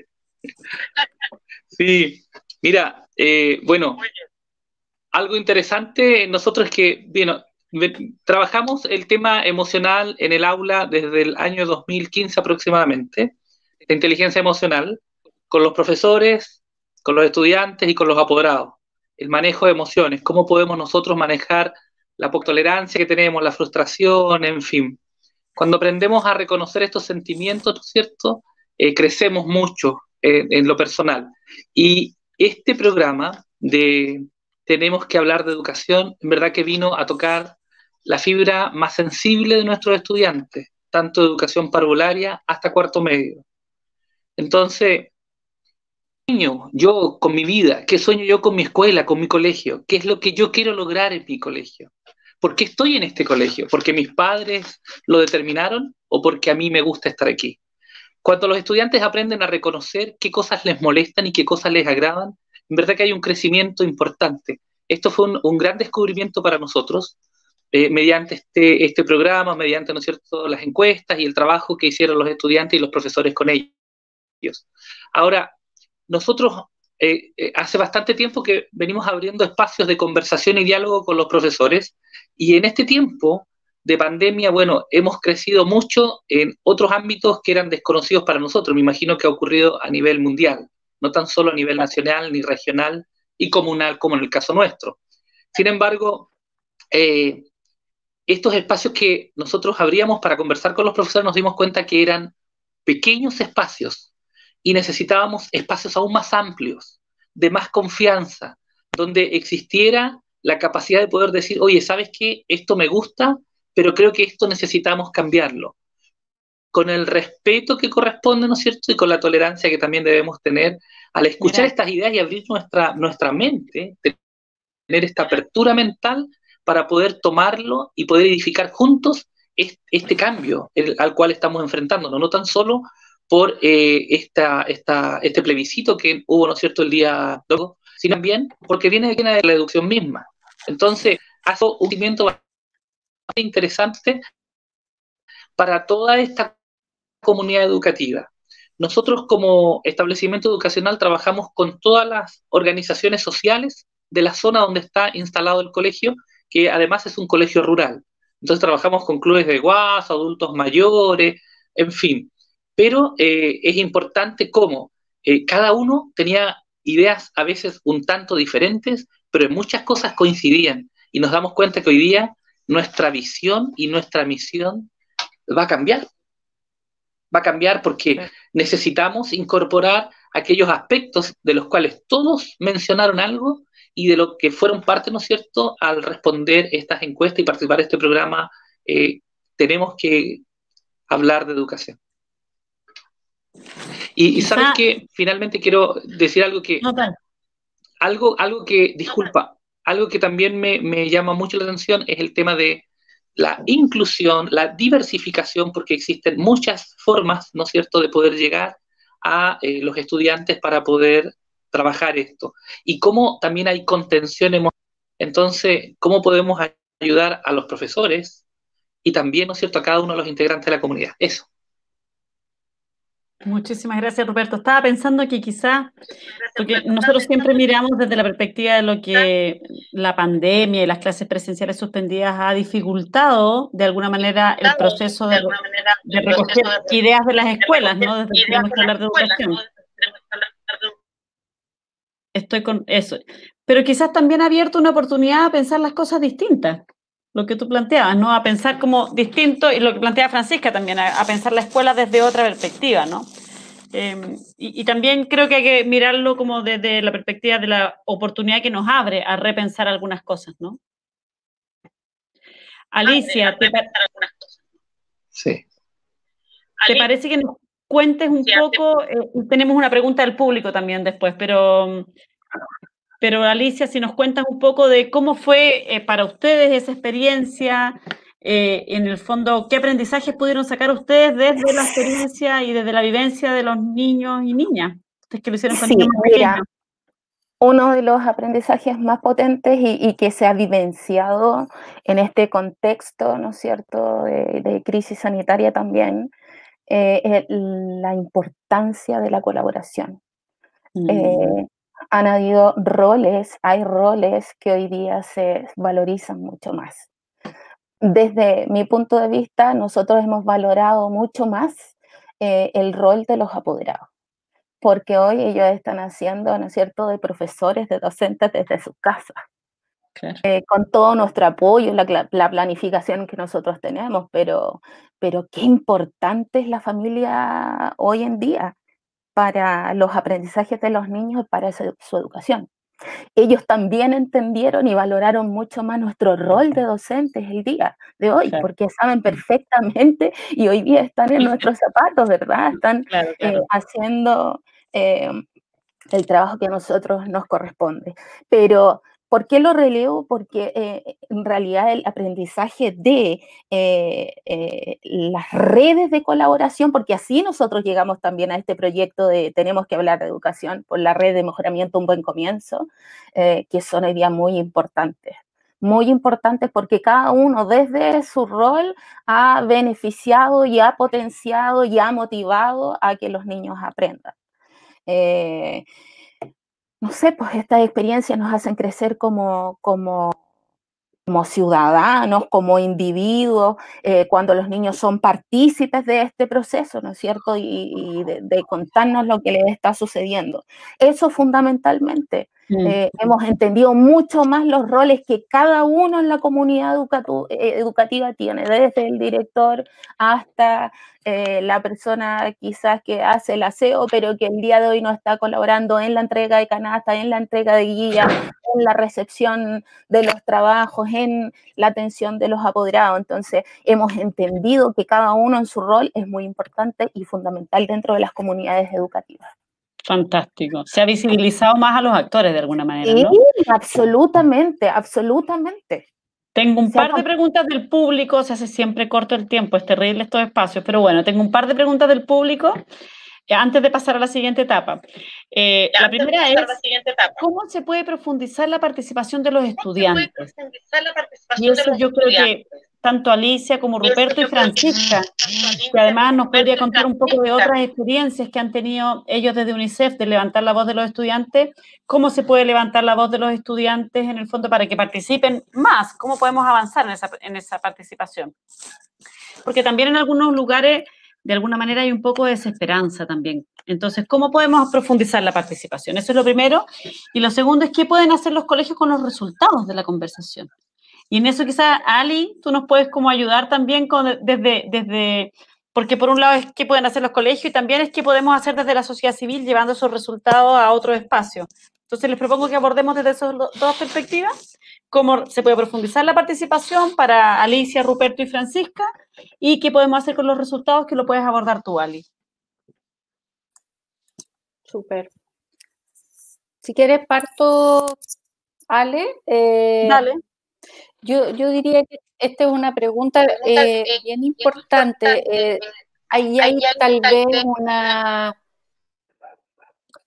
Sí, mira, bueno, algo interesante nosotros es que, bueno, trabajamos el tema emocional en el aula desde el año 2015 aproximadamente, la inteligencia emocional, con los profesores, con los estudiantes y con los apoderados. El manejo de emociones, cómo podemos nosotros manejar la poca tolerancia que tenemos, la frustración, en fin. Cuando aprendemos a reconocer estos sentimientos, ¿no es cierto?, crecemos mucho en lo personal. Y este programa de Tenemos que hablar de educación, en verdad que vino a tocar la fibra más sensible de nuestros estudiantes, tanto de educación parvularia hasta cuarto medio. Entonces, yo con mi vida, qué sueño yo con mi escuela, con mi colegio, qué es lo que yo quiero lograr en mi colegio. ¿Por qué estoy en este colegio? ¿Porque mis padres lo determinaron o porque a mí me gusta estar aquí? Cuando los estudiantes aprenden a reconocer qué cosas les molestan y qué cosas les agradan, en verdad que hay un crecimiento importante. Esto fue un gran descubrimiento para nosotros, mediante este programa, mediante, ¿no es cierto?, las encuestas y el trabajo que hicieron los estudiantes y los profesores con ellos. Ahora, nosotros hace bastante tiempo que venimos abriendo espacios de conversación y diálogo con los profesores, y en este tiempo de pandemia, bueno, hemos crecido mucho en otros ámbitos que eran desconocidos para nosotros. Me imagino que ha ocurrido a nivel mundial, no tan solo a nivel nacional, ni regional y comunal, como en el caso nuestro. Sin embargo, estos espacios que nosotros abríamos para conversar con los profesores, nos dimos cuenta que eran pequeños espacios y necesitábamos espacios aún más amplios, de más confianza, donde existiera la capacidad de poder decir, oye, ¿sabes qué? Esto me gusta, pero creo que esto necesitamos cambiarlo. Con el respeto que corresponde, ¿no es cierto? Y con la tolerancia que también debemos tener al escuchar estas ideas y abrir nuestra mente, tener esta apertura mental para poder tomarlo y poder edificar juntos este cambio al cual estamos enfrentándonos, no tan solo por este plebiscito que hubo, ¿no es cierto?, el día luego, sino también porque viene de la educación misma. Entonces, hace un movimiento bastante interesante para toda esta comunidad educativa. Nosotros como establecimiento educacional trabajamos con todas las organizaciones sociales de la zona donde está instalado el colegio, que además es un colegio rural. Entonces trabajamos con clubes de guas, adultos mayores, en fin. Pero es importante cómo cada uno tenía ideas a veces un tanto diferentes, pero en muchas cosas coincidían. Y nos damos cuenta que hoy día nuestra visión y nuestra misión va a cambiar. Va a cambiar porque necesitamos incorporar aquellos aspectos de los cuales todos mencionaron algo y de lo que fueron parte, ¿no es cierto?, al responder estas encuestas y participar de este programa. Tenemos que hablar de educación. Y sabes que finalmente quiero decir algo que, algo que, disculpa, algo que también me llama mucho la atención es el tema de la inclusión, la diversificación, porque existen muchas formas, ¿no es cierto?, de poder llegar a los estudiantes para poder trabajar esto. Y cómo también hay contención emocional. Entonces, ¿cómo podemos ayudar a los profesores y también, ¿no es cierto?, a cada uno de los integrantes de la comunidad. Eso. Muchísimas gracias, Ruperto. Estaba pensando que quizás, porque nosotros siempre miramos desde la perspectiva de lo que la pandemia y las clases presenciales suspendidas ha dificultado de alguna manera el proceso de recoger ideas de las escuelas, ¿no? Desde que tenemos que hablar de educación. Estoy con eso. Pero quizás también ha abierto una oportunidad a pensar las cosas distintas, lo que tú planteabas, ¿no? A pensar como distinto, y lo que planteaba Francisca también, a pensar la escuela desde otra perspectiva, ¿no? Y también creo que hay que mirarlo como desde la perspectiva de la oportunidad que nos abre a repensar algunas cosas, ¿no? Alicia, Sí. ¿te parece que nos cuentes un poco? Tenemos una pregunta del público también después, pero Alicia, si nos cuentas un poco de cómo fue para ustedes esa experiencia, en el fondo, ¿qué aprendizajes pudieron sacar ustedes desde la experiencia y desde la vivencia de los niños y niñas? Ustedes que lo hicieron con niños más pequeños. Uno de los aprendizajes más potentes y que se ha vivenciado en este contexto, ¿no es cierto?, de crisis sanitaria también, es la importancia de la colaboración. Han habido hay roles que hoy día se valorizan mucho más. Desde mi punto de vista, nosotros hemos valorado mucho más el rol de los apoderados, porque hoy ellos están haciendo, ¿no es cierto?, de profesores, de docentes desde sus casas. Claro. Con todo nuestro apoyo, la planificación que nosotros tenemos, pero qué importante es la familia hoy en día para los aprendizajes de los niños y para su educación. Ellos también entendieron y valoraron mucho más nuestro rol de docentes el día de hoy, Claro. porque saben perfectamente y hoy día están en nuestros zapatos, ¿verdad? Están Claro. haciendo el trabajo que a nosotros nos corresponde. Pero, ¿por qué lo relevo? Porque en realidad el aprendizaje de las redes de colaboración, porque así nosotros llegamos también a este proyecto de Tenemos que hablar de educación, por la red de mejoramiento Un Buen Comienzo, que son hoy día muy importantes porque cada uno desde su rol ha beneficiado y ha potenciado y ha motivado a que los niños aprendan. No sé, pues estas experiencias nos hacen crecer como ciudadanos, como individuos, cuando los niños son partícipes de este proceso, ¿no es cierto? Y de contarnos lo que les está sucediendo. Eso fundamentalmente. Hemos entendido mucho más los roles que cada uno en la comunidad educativa tiene, desde el director hasta la persona quizás que hace el aseo, pero que el día de hoy no está colaborando en la entrega de canasta, en la entrega de guía, en la recepción de los trabajos, en la atención de los apoderados. Entonces, hemos entendido que cada uno en su rol es muy importante y fundamental dentro de las comunidades educativas. Fantástico. Se ha visibilizado más a los actores de alguna manera, ¿no? Sí, absolutamente, absolutamente. Tengo un par de preguntas del público, se hace siempre corto el tiempo, es terrible estos espacios, pero bueno, tengo un par de preguntas del público antes de pasar a la siguiente etapa. La primera es, ¿cómo se puede profundizar la participación de los estudiantes? Y eso yo creo que tanto Alicia como Ruperto y Francisca, que además nos podría contar un poco de otras experiencias que han tenido ellos desde UNICEF de levantar la voz de los estudiantes, ¿cómo se puede levantar la voz de los estudiantes en el fondo para que participen más? ¿Cómo podemos avanzar en esa participación? Porque también en algunos lugares, de alguna manera, hay un poco de desesperanza también. Entonces, ¿cómo podemos profundizar la participación? Eso es lo primero. Y lo segundo es, ¿qué pueden hacer los colegios con los resultados de la conversación? Y en eso quizás, Ali, tú nos puedes como ayudar también desde, porque por un lado es qué pueden hacer los colegios y también es qué podemos hacer desde la sociedad civil llevando esos resultados a otros espacios. Entonces les propongo que abordemos desde esas dos perspectivas, cómo se puede profundizar la participación para Alicia, Ruperto y Francisca y qué podemos hacer con los resultados, que lo puedes abordar tú, Ali. Súper. Si quieres parto, Ale. Dale. Yo diría que esta es una pregunta bien importante. Ahí hay tal vez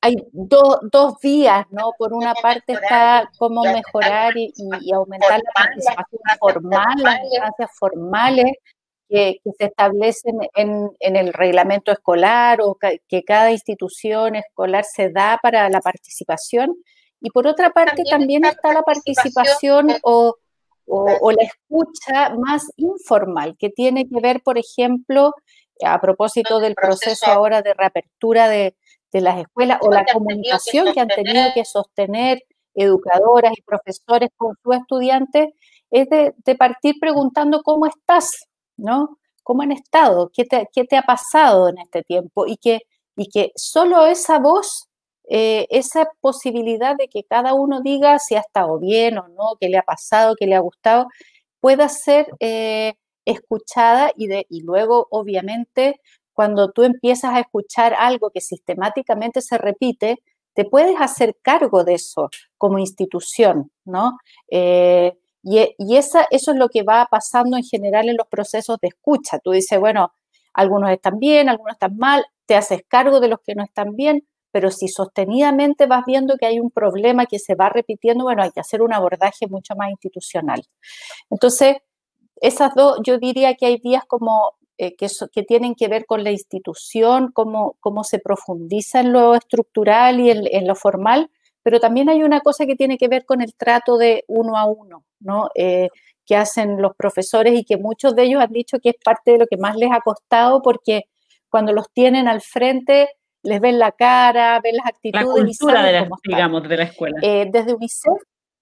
hay dos vías, ¿no? Por una parte está cómo mejorar y aumentar la participación formal, las instancias formales que se establecen en el reglamento escolar o que cada institución escolar se da para la participación. Y por otra parte también está la participación o la escucha más informal, que tiene que ver, por ejemplo, a propósito del proceso ahora de reapertura de las escuelas o la comunicación que han tenido que sostener educadoras y profesores con sus estudiantes, es de partir preguntando cómo estás, ¿no? ¿Cómo han estado? ¿Qué te ha pasado en este tiempo? Y que solo esa voz, esa posibilidad de que cada uno diga si ha estado bien o no, qué le ha pasado, qué le ha gustado, pueda ser escuchada y luego, obviamente, cuando tú empiezas a escuchar algo que sistemáticamente se repite, te puedes hacer cargo de eso como institución, ¿no? Y eso es lo que va pasando en general en los procesos de escucha. Tú dices, bueno, algunos están bien, algunos están mal, te haces cargo de los que no están bien, pero si sostenidamente vas viendo que hay un problema que se va repitiendo, bueno, hay que hacer un abordaje mucho más institucional. Entonces, esas dos, yo diría que hay vías como que tienen que ver con la institución, cómo se profundiza en lo estructural y en lo formal, pero también hay una cosa que tiene que ver con el trato de uno a uno, ¿no? Que hacen los profesores y que muchos de ellos han dicho que es parte de lo que más les ha costado porque cuando los tienen al frente les ven la cara, ven las actitudes la cultura y saben de la, cómo están. digamos, de la escuela. Desde UNICEF,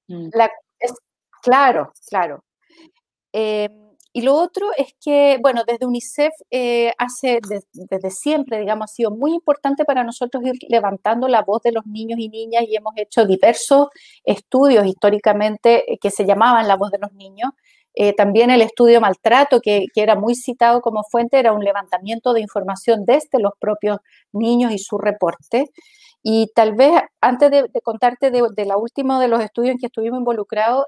claro. Y lo otro es que, bueno, desde UNICEF desde siempre, digamos, ha sido muy importante para nosotros ir levantando la voz de los niños y niñas y hemos hecho diversos estudios históricamente que se llamaban La Voz de los Niños. También el estudio Maltrato, que era muy citado como fuente, era un levantamiento de información desde los propios niños y su reporte. Y tal vez, antes de contarte de la última de los estudios en que estuvimos involucrados,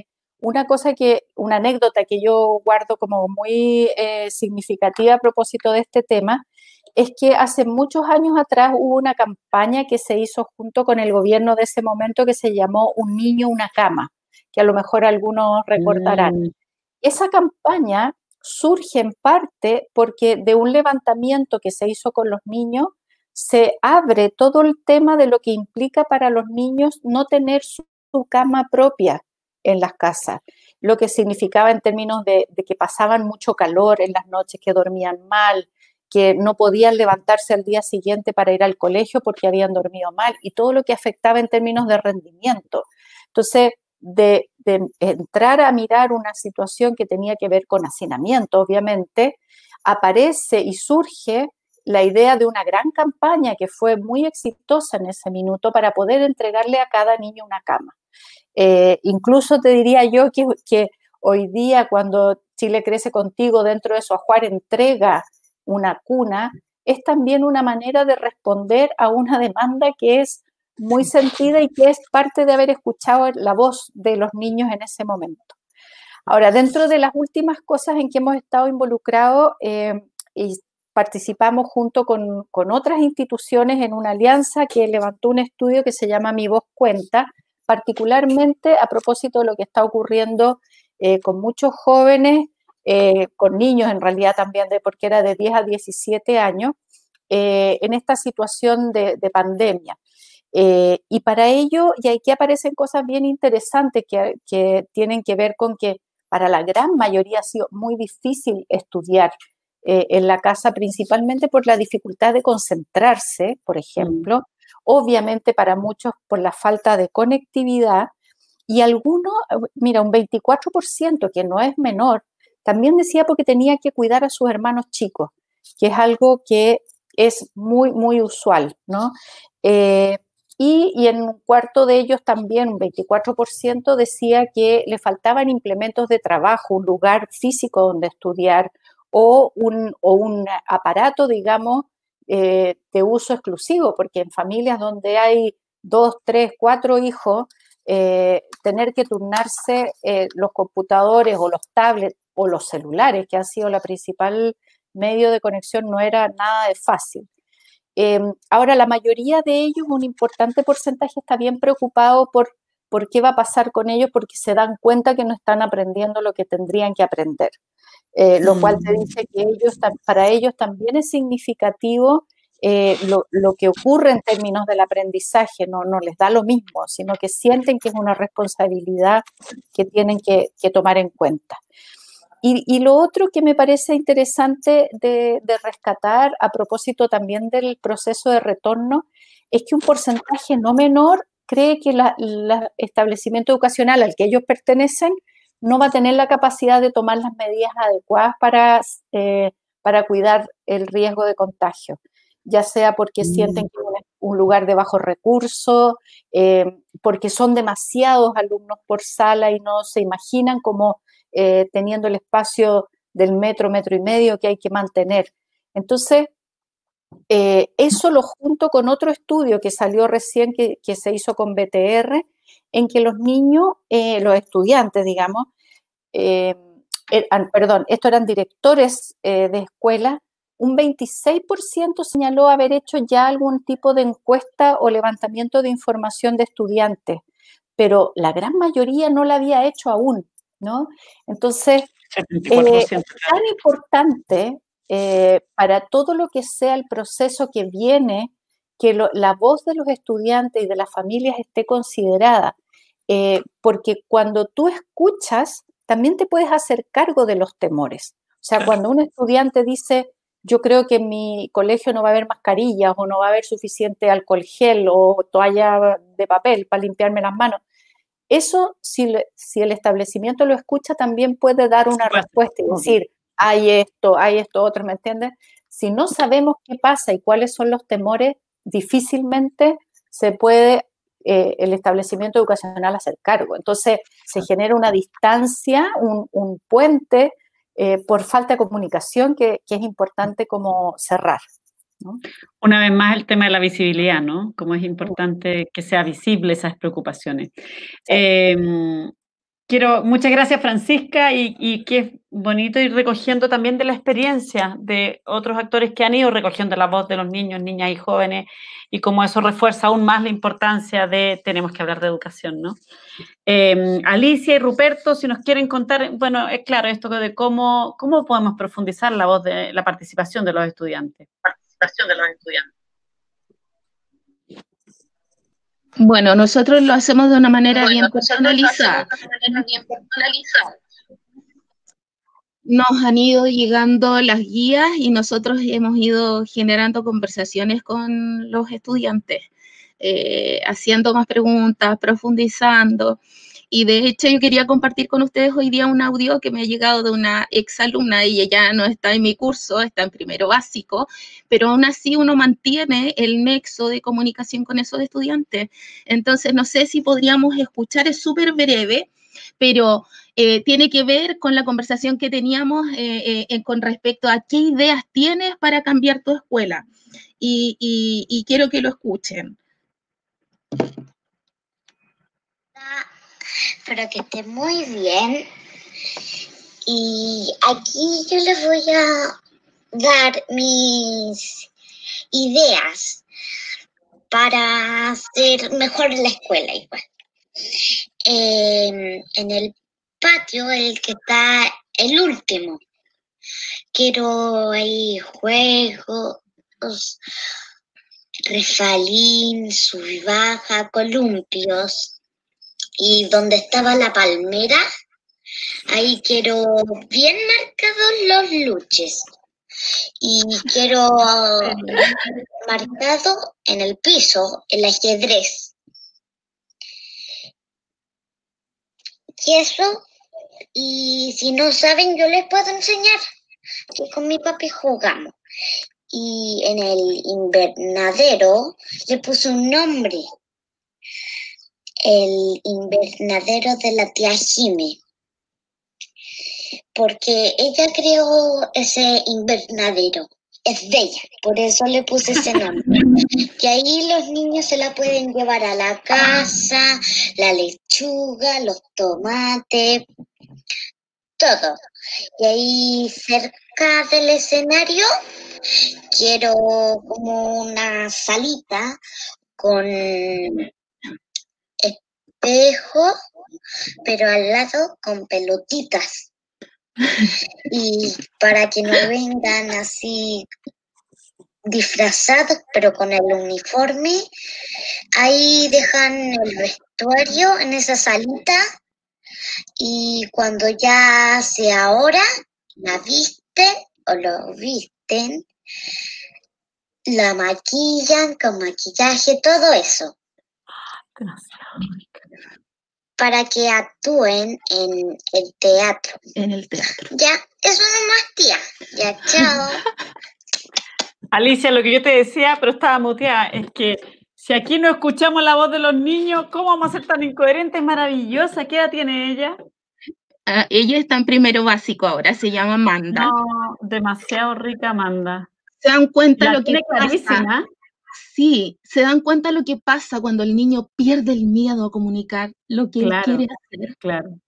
una anécdota que yo guardo como muy significativa a propósito de este tema, es que hace muchos años atrás hubo una campaña que se hizo junto con el gobierno de ese momento que se llamó Un niño, una cama, que a lo mejor algunos recordarán. Esa campaña surge en parte porque de un levantamiento que se hizo con los niños, se abre todo el tema de lo que implica para los niños no tener su cama propia en las casas, lo que significaba en términos de que pasaban mucho calor en las noches, que dormían mal, que no podían levantarse al día siguiente para ir al colegio porque habían dormido mal y todo lo que afectaba en términos de rendimiento. Entonces, de entrar a mirar una situación que tenía que ver con hacinamiento, obviamente, aparece y surge la idea de una gran campaña que fue muy exitosa en ese minuto para poder entregarle a cada niño una cama. Incluso te diría yo que hoy día cuando Chile Crece Contigo dentro de su ajuar entrega una cuna, es también una manera de responder a una demanda que es muy sentida y que es parte de haber escuchado la voz de los niños en ese momento. Ahora, dentro de las últimas cosas en que hemos estado involucrados y participamos junto con otras instituciones en una alianza que levantó un estudio que se llama Mi Voz Cuenta, particularmente a propósito de lo que está ocurriendo con muchos jóvenes, con niños en realidad también, porque era de 10 a 17 años, en esta situación de pandemia. Y para ello, y aquí aparecen cosas bien interesantes que tienen que ver con que para la gran mayoría ha sido muy difícil estudiar en la casa, principalmente por la dificultad de concentrarse, por ejemplo, obviamente para muchos por la falta de conectividad, y algunos, mira, un 24%, que no es menor, también decía porque tenía que cuidar a sus hermanos chicos, que es algo que es muy, muy usual, ¿no? Y en un cuarto de ellos también, un 24%, decía que le faltaban implementos de trabajo, un lugar físico donde estudiar o un aparato, digamos, de uso exclusivo, porque en familias donde hay 2, 3, 4 hijos, tener que turnarse los computadores o los tablets o los celulares, que ha sido la principal medio de conexión, no era nada de fácil. Ahora, la mayoría de ellos, un importante porcentaje, está bien preocupado por qué va a pasar con ellos, porque se dan cuenta que no están aprendiendo lo que tendrían que aprender. Lo cual te dice que para ellos también es significativo lo que ocurre en términos del aprendizaje, no les da lo mismo, sino que sienten que es una responsabilidad que tienen que tomar en cuenta. Y lo otro que me parece interesante de rescatar, a propósito también del proceso de retorno, es que un porcentaje no menor cree que el establecimiento educacional al que ellos pertenecen no va a tener la capacidad de tomar las medidas adecuadas para cuidar el riesgo de contagio, ya sea porque sienten que es un lugar de bajo recurso, porque son demasiados alumnos por sala y no se imaginan como teniendo el espacio del metro y medio que hay que mantener. Entonces, eso lo junto con otro estudio que salió recién, que se hizo con BTR, en que los niños, los estudiantes, digamos, estos eran directores de escuela, un 26% señaló haber hecho ya algún tipo de encuesta o levantamiento de información de estudiantes, pero la gran mayoría no la había hecho aún, ¿no? Entonces, es tan importante para todo lo que sea el proceso que viene, que la voz de los estudiantes y de las familias esté considerada, porque cuando tú escuchas, también te puedes hacer cargo de los temores. O sea, cuando un estudiante dice, yo creo que en mi colegio no va a haber mascarillas o no va a haber suficiente alcohol gel o toalla de papel para limpiarme las manos, eso, si el establecimiento lo escucha, también puede dar una respuesta y decir, hay esto otro, ¿me entiendes? Si no sabemos qué pasa y cuáles son los temores, difícilmente se puede el establecimiento educacional hacer cargo. Entonces, se genera una distancia, un puente por falta de comunicación que es importante como cerrar, ¿no? Una vez más el tema de la visibilidad, ¿no? Cómo es importante que sea visible esas preocupaciones. Sí. Muchas gracias, Francisca, y qué bonito ir recogiendo también de la experiencia de otros actores que han ido recogiendo la voz de los niños, niñas y jóvenes, y cómo eso refuerza aún más la importancia de tenemos que hablar de educación, ¿no? Alicia y Ruperto, si nos quieren contar, bueno, es claro esto de cómo podemos profundizar la voz de la participación de los estudiantes. Bueno, nosotros lo hacemos de una manera bien personalizada. Nos han ido llegando las guías y nosotros hemos ido generando conversaciones con los estudiantes, haciendo más preguntas, profundizando. Y de hecho yo quería compartir con ustedes hoy día un audio que me ha llegado de una exalumna, y ella no está en mi curso, está en primero básico, pero aún así uno mantiene el nexo de comunicación con esos estudiantes. Entonces no sé si podríamos escuchar, es súper breve, pero tiene que ver con la conversación que teníamos con respecto a qué ideas tienes para cambiar tu escuela. Y quiero que lo escuchen. Espero que esté muy bien. Y aquí yo les voy a dar mis ideas para hacer mejor la escuela igual. En el patio, el que está el último, quiero ahí juegos, refalín, sub y baja, columpios. Y donde estaba la palmera, ahí quiero bien marcados los luches. Y quiero marcado en el piso el ajedrez. Y eso, y si no saben, yo les puedo enseñar, que con mi papi jugamos. Y en el invernadero le puse un nombre. El invernadero de la tía Jime, porque ella creó ese invernadero, es de ella, por eso le puse ese nombre, que ahí los niños se la pueden llevar a la casa, la lechuga, los tomates, todo. Y ahí cerca del escenario quiero como una salita con espejo, pero al lado con pelotitas. Y para que no vengan así disfrazados, pero con el uniforme, ahí dejan el vestuario en esa salita y cuando ya sea hora, la visten o lo visten, la maquillan con maquillaje, todo eso, para que actúen en el teatro. En el teatro. Ya, eso nomás, tía. Ya, chao. Alicia, lo que yo te decía, pero estaba muteada, es que si aquí no escuchamos la voz de los niños, ¿cómo vamos a ser tan incoherentes? Maravillosa. ¿Qué edad tiene ella? Ella está en primero básico ahora, se llama Amanda. No, demasiado rica Amanda. ¿Se dan cuenta lo que tiene pasa? clarísima. Sí, se dan cuenta lo que pasa cuando el niño pierde el miedo a comunicar lo que él quiere hacer. Claro.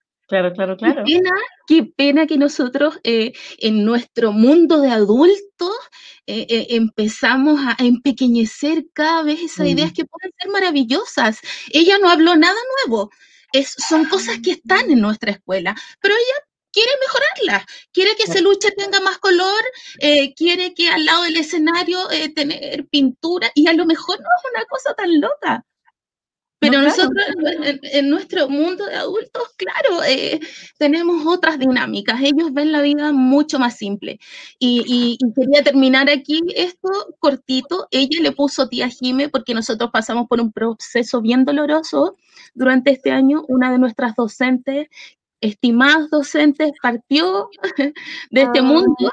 Qué pena que nosotros en nuestro mundo de adultos empezamos a empequeñecer cada vez esas ideas que pueden ser maravillosas. Ella no habló nada nuevo, son cosas que están en nuestra escuela, pero ella quiere mejorarlas, quiere que ese luche tenga más color, quiere que al lado del escenario tener pintura, y a lo mejor no es una cosa tan loca. Pero nosotros en nuestro mundo de adultos, claro, tenemos otras dinámicas. Ellos ven la vida mucho más simple. Y quería terminar aquí esto cortito. Ella le puso tía Jime porque nosotros pasamos por un proceso bien doloroso durante este año. Una de nuestras docentes, estimadas docentes, partió de este mundo.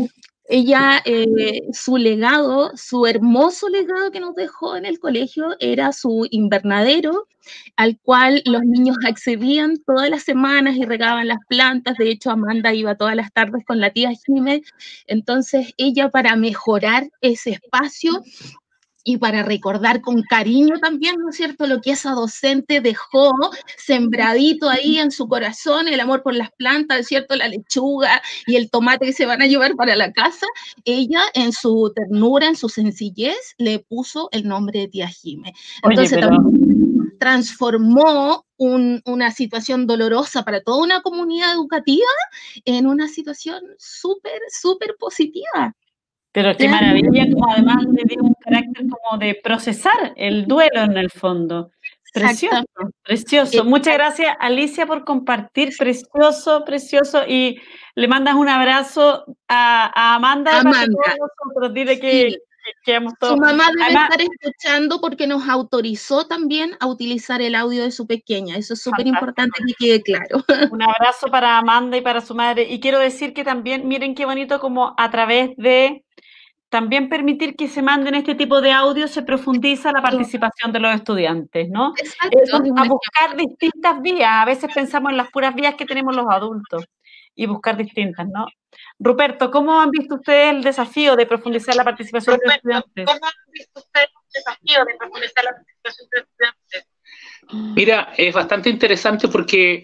Ella, su legado, su hermoso legado que nos dejó en el colegio era su invernadero, al cual los niños accedían todas las semanas y regaban las plantas. De hecho, Amanda iba todas las tardes con la tía Jimé. Entonces, ella, para mejorar ese espacio y para recordar con cariño también, ¿no es cierto?, lo que esa docente dejó sembradito ahí en su corazón, el amor por las plantas, ¿no es cierto?, la lechuga y el tomate que se van a llevar para la casa. Ella, en su ternura, en su sencillez, le puso el nombre de tía Jime. Entonces, también transformó una situación dolorosa para toda una comunidad educativa en una situación súper, súper positiva. Pero qué maravilla, como además le dio un carácter como de procesar el duelo en el fondo. Precioso, precioso. Muchas gracias, Alicia, por compartir. Precioso, precioso. Y le mandas un abrazo a Amanda. Nosotros. Dile que quedamos todos. Su mamá debe estar escuchando porque nos autorizó también a utilizar el audio de su pequeña. Eso es súper importante que quede claro. Un abrazo para Amanda y para su madre. Y quiero decir que también, miren qué bonito como a través de también permitir que se manden este tipo de audios se profundiza la participación de los estudiantes, ¿no? A buscar distintas vías. A veces pensamos en las puras vías que tenemos los adultos y buscar distintas, ¿no? Ruperto, ¿cómo han visto ustedes el desafío de profundizar la participación de los estudiantes? ¿Cómo han visto ustedes el desafío de profundizar la participación de los estudiantes? Mira, es bastante interesante porque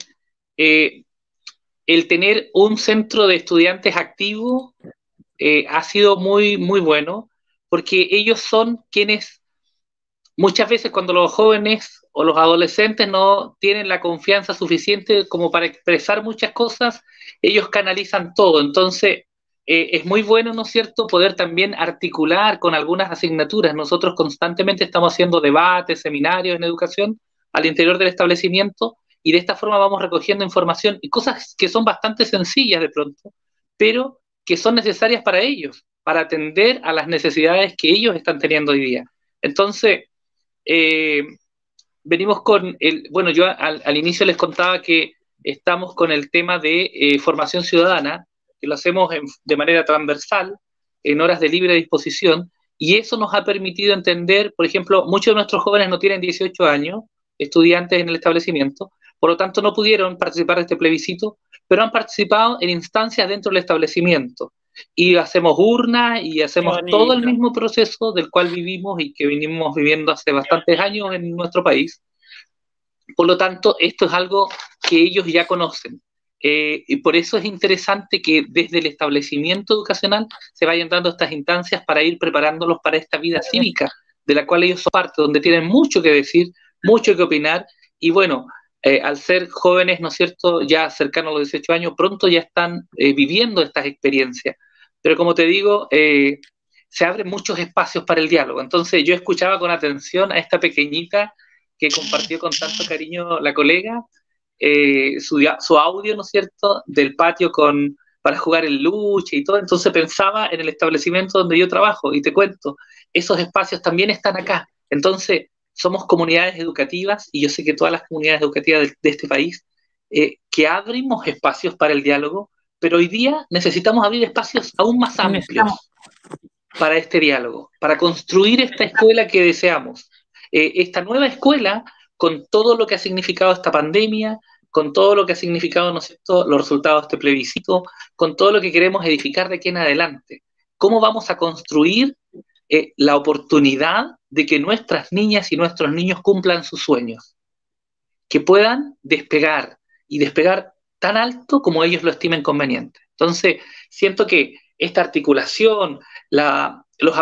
el tener un centro de estudiantes activo ha sido muy, muy bueno, porque ellos son quienes muchas veces cuando los jóvenes o los adolescentes no tienen la confianza suficiente como para expresar muchas cosas, ellos canalizan todo. Entonces, es muy bueno, ¿no es cierto?, poder también articular con algunas asignaturas. Nosotros constantemente estamos haciendo debates, seminarios en educación al interior del establecimiento, y de esta forma vamos recogiendo información y cosas que son bastante sencillas de pronto, pero que son necesarias para ellos, para atender a las necesidades que ellos están teniendo hoy día. Entonces, venimos con bueno, yo al inicio les contaba que estamos con el tema de formación ciudadana, que lo hacemos de manera transversal, en horas de libre disposición, y eso nos ha permitido entender, por ejemplo, muchos de nuestros jóvenes no tienen 18 años, estudiantes en el establecimiento, por lo tanto no pudieron participar de este plebiscito, pero han participado en instancias dentro del establecimiento. Y hacemos urnas y hacemos todo el mismo proceso del cual vivimos y que venimos viviendo hace bastantes años en nuestro país. Por lo tanto, esto es algo que ellos ya conocen. y por eso es interesante que desde el establecimiento educacional se vayan dando estas instancias para ir preparándolos para esta vida cívica, de la cual ellos son parte, donde tienen mucho que decir, mucho que opinar, y bueno, al ser jóvenes, ¿no es cierto?, ya cercanos a los 18 años, pronto ya están viviendo estas experiencias. Pero como te digo, se abren muchos espacios para el diálogo. Entonces yo escuchaba con atención a esta pequeñita que compartió con tanto cariño la colega, su audio, ¿no es cierto?, del patio para jugar el luche y todo. Entonces pensaba en el establecimiento donde yo trabajo, y te cuento, esos espacios también están acá. Entonces somos comunidades educativas, y yo sé que todas las comunidades educativas de este país, que abrimos espacios para el diálogo, pero hoy día necesitamos abrir espacios aún más amplios para este diálogo, para construir esta escuela que deseamos. Esta nueva escuela, con todo lo que ha significado esta pandemia, con todo lo que ha significado, ¿no es cierto?, los resultados de este plebiscito, con todo lo que queremos edificar de aquí en adelante. ¿Cómo vamos a construir la oportunidad de que nuestras niñas y nuestros niños cumplan sus sueños? Que puedan despegar, y despegar tan alto como ellos lo estimen conveniente. Entonces, siento que esta articulación, los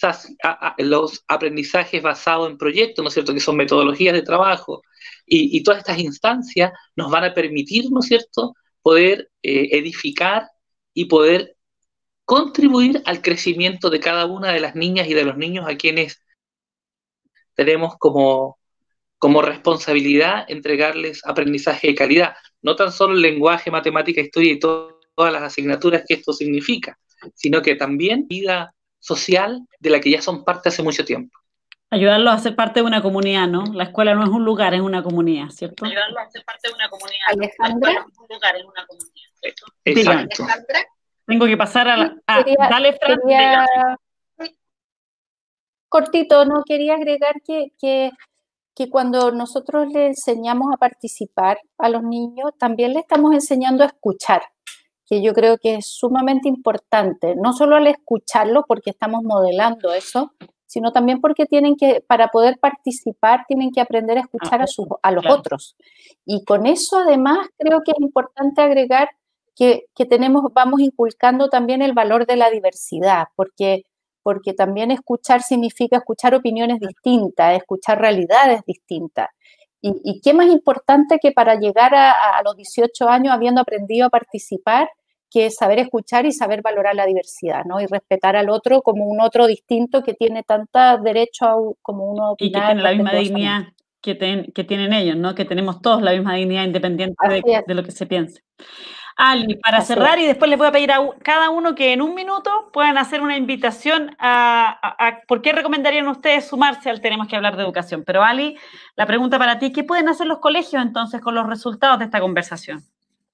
aprendizajes basados en proyectos, ¿no es cierto?, que son metodologías de trabajo, y todas estas instancias nos van a permitir, ¿no es cierto?, poder edificar y poder contribuir al crecimiento de cada una de las niñas y de los niños a quienes tenemos como responsabilidad entregarles aprendizaje de calidad, no tan solo el lenguaje, matemática, historia y todas las asignaturas que esto significa, sino que también vida social de la que ya son parte hace mucho tiempo. Ayudarlos a ser parte de una comunidad, ¿no? La escuela no es un lugar, es una comunidad, ¿cierto? Ayudarlos a ser parte de una comunidad. Alejandra. No es un lugar, es una comunidad. Exacto. Alejandra. Tengo que pasar a dale, Fran. Cortito, no quería agregar que cuando nosotros le enseñamos a participar a los niños, también le estamos enseñando a escuchar, que yo creo que es sumamente importante, no solo al escucharlo porque estamos modelando eso, sino también porque para poder participar, tienen que aprender a escuchar a los otros. Y con eso, además, creo que es importante agregar que vamos inculcando también el valor de la diversidad, porque también escuchar significa escuchar opiniones distintas, escuchar realidades distintas. Y qué más importante que para llegar a los 18 años habiendo aprendido a participar, que saber escuchar y saber valorar la diversidad, ¿no? Y respetar al otro como un otro distinto que tiene tanto derecho como uno a opinar. Y que tiene la misma dignidad que tienen ellos, ¿no? Que tenemos todos la misma dignidad independiente de lo que se piense. Ali, para cerrar, y después les voy a pedir a cada uno que en un minuto puedan hacer una invitación a ¿por qué recomendarían ustedes sumarse al Tenemos que hablar de educación? Pero Ali, la pregunta para ti, ¿qué pueden hacer los colegios entonces con los resultados de esta conversación?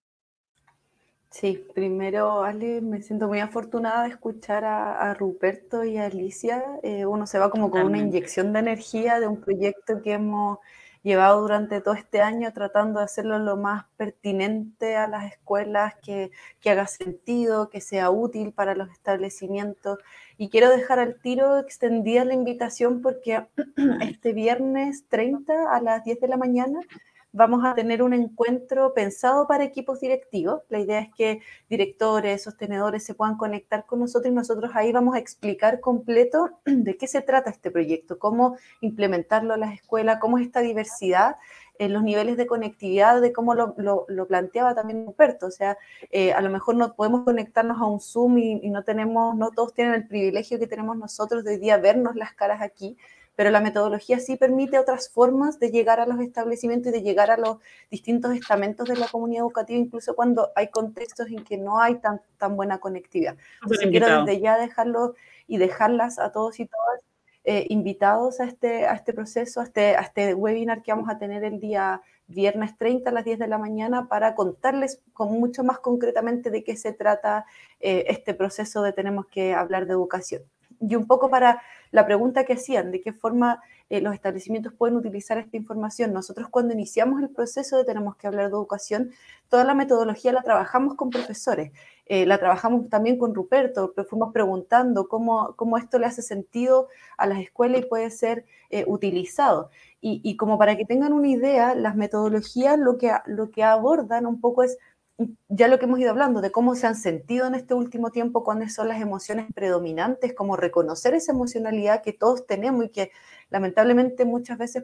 Sí, primero, Ale, me siento muy afortunada de escuchar a Ruperto y a Alicia. Uno se va como con una inyección de energía de un proyecto que hemos llevado durante todo este año tratando de hacerlo lo más pertinente a las escuelas, que haga sentido, que sea útil para los establecimientos. Y quiero dejar al tiro extendida la invitación porque este viernes 30 a las 10 de la mañana vamos a tener un encuentro pensado para equipos directivos. La idea es que directores, sostenedores se puedan conectar con nosotros y nosotros ahí vamos a explicar completo de qué se trata este proyecto, cómo implementarlo en las escuelas, cómo es esta diversidad en los niveles de conectividad, de cómo lo planteaba también Humberto. O sea, a lo mejor no podemos conectarnos a un Zoom y no todos tienen el privilegio que tenemos nosotros de hoy día vernos las caras aquí, pero la metodología sí permite otras formas de llegar a los establecimientos y de llegar a los distintos estamentos de la comunidad educativa, incluso cuando hay contextos en que no hay tan buena conectividad. Entonces quiero desde ya dejarlo y dejarlas a todos y todas invitados a este proceso, a este webinar que vamos a tener el día viernes 30 a las 10 de la mañana para contarles mucho más concretamente de qué se trata este proceso de Tenemos que hablar de educación. Y un poco para la pregunta que hacían, de qué forma los establecimientos pueden utilizar esta información. Nosotros cuando iniciamos el proceso de Tenemos que hablar de educación, toda la metodología la trabajamos con profesores, la trabajamos también con Ruperto, pero fuimos preguntando cómo esto le hace sentido a las escuelas y puede ser utilizado. Y como para que tengan una idea, las metodologías lo que abordan un poco es ya lo que hemos ido hablando, de cómo se han sentido en este último tiempo, cuáles son las emociones predominantes, cómo reconocer esa emocionalidad que todos tenemos y que lamentablemente muchas veces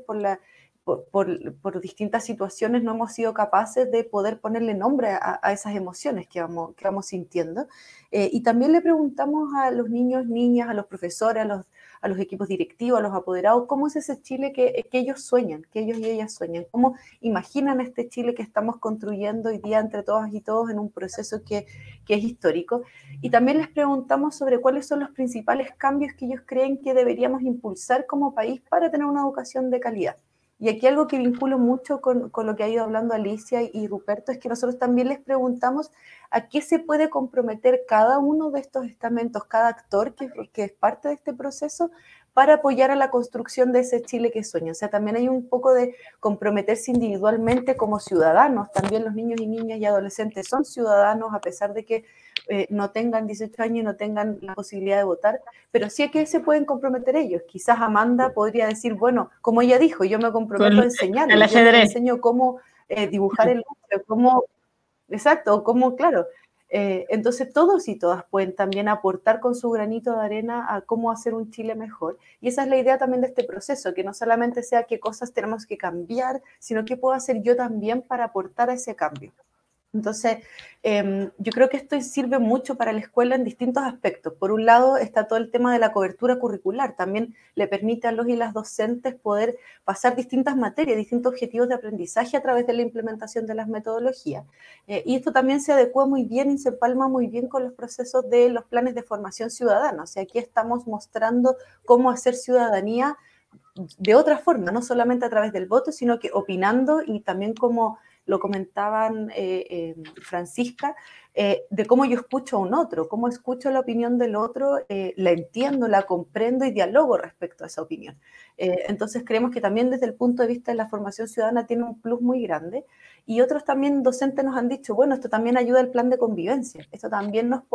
por distintas situaciones no hemos sido capaces de poder ponerle nombre a esas emociones que vamos sintiendo. Y también le preguntamos a los niños, niñas, a los profesores, a los equipos directivos, a los apoderados, cómo es ese Chile que ellos sueñan, que ellos y ellas sueñan, cómo imaginan este Chile que estamos construyendo hoy día entre todas y todos en un proceso que es histórico. Y también les preguntamos sobre cuáles son los principales cambios que ellos creen que deberíamos impulsar como país para tener una educación de calidad. Y aquí algo que vinculo mucho con lo que ha ido hablando Alicia y Ruperto es que nosotros también les preguntamos a qué se puede comprometer cada uno de estos estamentos, cada actor que es parte de este proceso para apoyar a la construcción de ese Chile que sueña. O sea, también hay un poco de comprometerse individualmente como ciudadanos. También los niños y niñas y adolescentes son ciudadanos a pesar de que no tengan 18 años y no tengan la posibilidad de votar, pero sí que se pueden comprometer ellos. Quizás Amanda podría decir, bueno, como ella dijo, yo me comprometo a enseñarles, yo les enseño cómo dibujar el número, cómo, exacto, cómo, claro. Entonces todos y todas pueden también aportar con su granito de arena a cómo hacer un Chile mejor. Y esa es la idea también de este proceso, que no solamente sea qué cosas tenemos que cambiar, sino qué puedo hacer yo también para aportar a ese cambio. Entonces, yo creo que esto sirve mucho para la escuela en distintos aspectos. Por un lado está todo el tema de la cobertura curricular. También le permite a los y las docentes poder pasar distintas materias, distintos objetivos de aprendizaje a través de la implementación de las metodologías. Y esto también se adecua muy bien y se empalma muy bien con los procesos de los planes de formación ciudadana. O sea, aquí estamos mostrando cómo hacer ciudadanía de otra forma, no solamente a través del voto, sino que opinando y también como lo comentaban Francisca, de cómo yo escucho a un otro, cómo escucho la opinión del otro, la entiendo, la comprendo y dialogo respecto a esa opinión. Entonces creemos que también desde el punto de vista de la formación ciudadana tiene un plus muy grande, y otros también docentes nos han dicho, bueno, esto también ayuda al plan de convivencia, esto también nos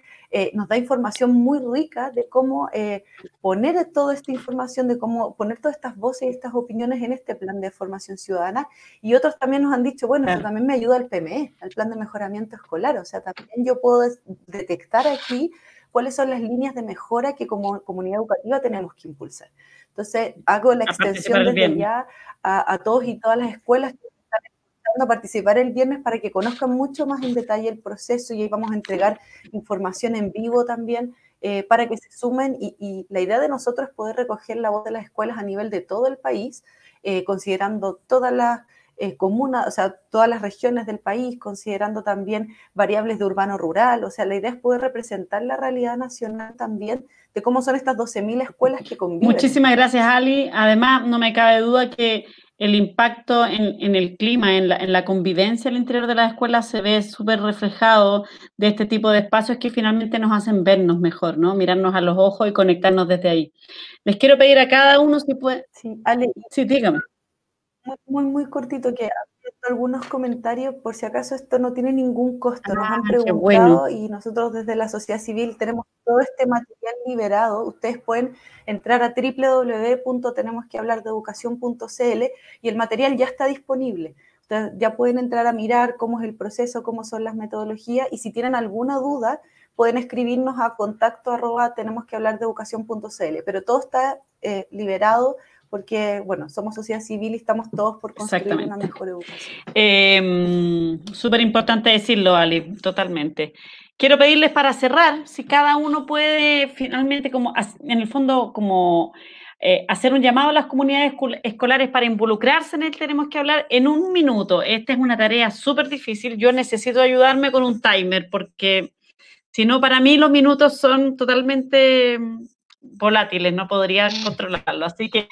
da información muy rica de cómo poner toda esta información, de cómo poner todas estas voces y estas opiniones en este plan de formación ciudadana. Y otros también nos han dicho, bueno, esto también me ayuda al PME, al plan de mejoramiento escolar, o sea, también yo puedo detectar aquí cuáles son las líneas de mejora que como comunidad educativa tenemos que impulsar. Entonces, hago la extensión desde ya a todos y todas las escuelas que están empezando a participar el viernes para que conozcan mucho más en detalle el proceso, y ahí vamos a entregar información en vivo también para que se sumen, y la idea de nosotros es poder recoger la voz de las escuelas a nivel de todo el país, considerando todas las comunas, o sea, todas las regiones del país, considerando también variables de urbano-rural. O sea, la idea es poder representar la realidad nacional también de cómo son estas 12.000 escuelas que conviven. Muchísimas gracias, Ali. Además, no me cabe duda que el impacto en el clima, en la convivencia al interior de las escuelas se ve súper reflejado de este tipo de espacios que finalmente nos hacen vernos mejor, ¿no? Mirarnos a los ojos y conectarnos desde ahí. Les quiero pedir a cada uno si puede... Sí, Ale. Sí, dígame. Muy cortito, que algunos comentarios, por si acaso esto no tiene ningún costo, nos han preguntado, bueno. Y nosotros desde la sociedad civil tenemos todo este material liberado. Ustedes pueden entrar a www.tenemosquehablardeeducacion.cl y el material ya está disponible. Ustedes ya pueden entrar a mirar cómo es el proceso, cómo son las metodologías, y si tienen alguna duda pueden escribirnos a contacto@tenemosquehablardeeducacion.cl, pero todo está liberado, porque, bueno, somos sociedad civil y estamos todos por construir una mejor educación. Súper importante decirlo, Ali, totalmente. Quiero pedirles para cerrar, si cada uno puede finalmente, como en el fondo, como hacer un llamado a las comunidades escolares para involucrarse en el Tenemos que Hablar en un minuto. Esta es una tarea súper difícil. Yo necesito ayudarme con un timer, porque si no, para mí los minutos son totalmente volátiles, no podría controlarlo. Así que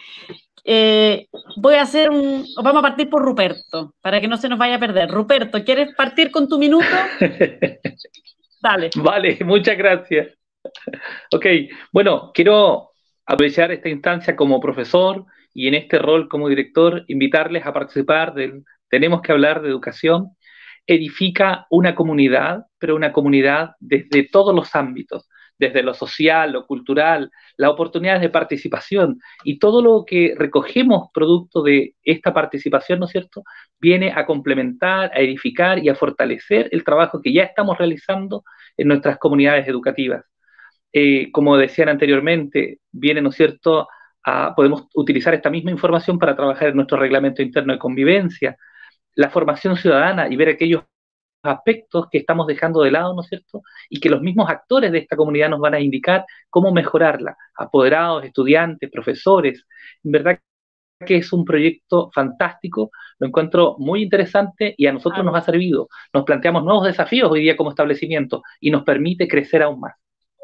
vamos a partir por Ruperto, para que no se nos vaya a perder. Ruperto, ¿quieres partir con tu minuto? Dale. Vale, muchas gracias. Ok, bueno, quiero aprovechar esta instancia como profesor y en este rol como director, invitarles a participar del Tenemos que Hablar de Educación. Edifica una comunidad, pero una comunidad desde todos los ámbitos, desde lo social, lo cultural, las oportunidades de participación y todo lo que recogemos producto de esta participación, ¿no es cierto?, viene a complementar, a edificar y a fortalecer el trabajo que ya estamos realizando en nuestras comunidades educativas. Como decían anteriormente, viene, ¿no es cierto?, podemos utilizar esta misma información para trabajar en nuestro reglamento interno de convivencia, la formación ciudadana y ver aquellos aspectos que estamos dejando de lado, ¿no es cierto? Y que los mismos actores de esta comunidad nos van a indicar cómo mejorarla, apoderados, estudiantes, profesores. En verdad que es un proyecto fantástico, lo encuentro muy interesante y a nosotros nos ha servido. Nos planteamos nuevos desafíos hoy día como establecimiento y nos permite crecer aún más.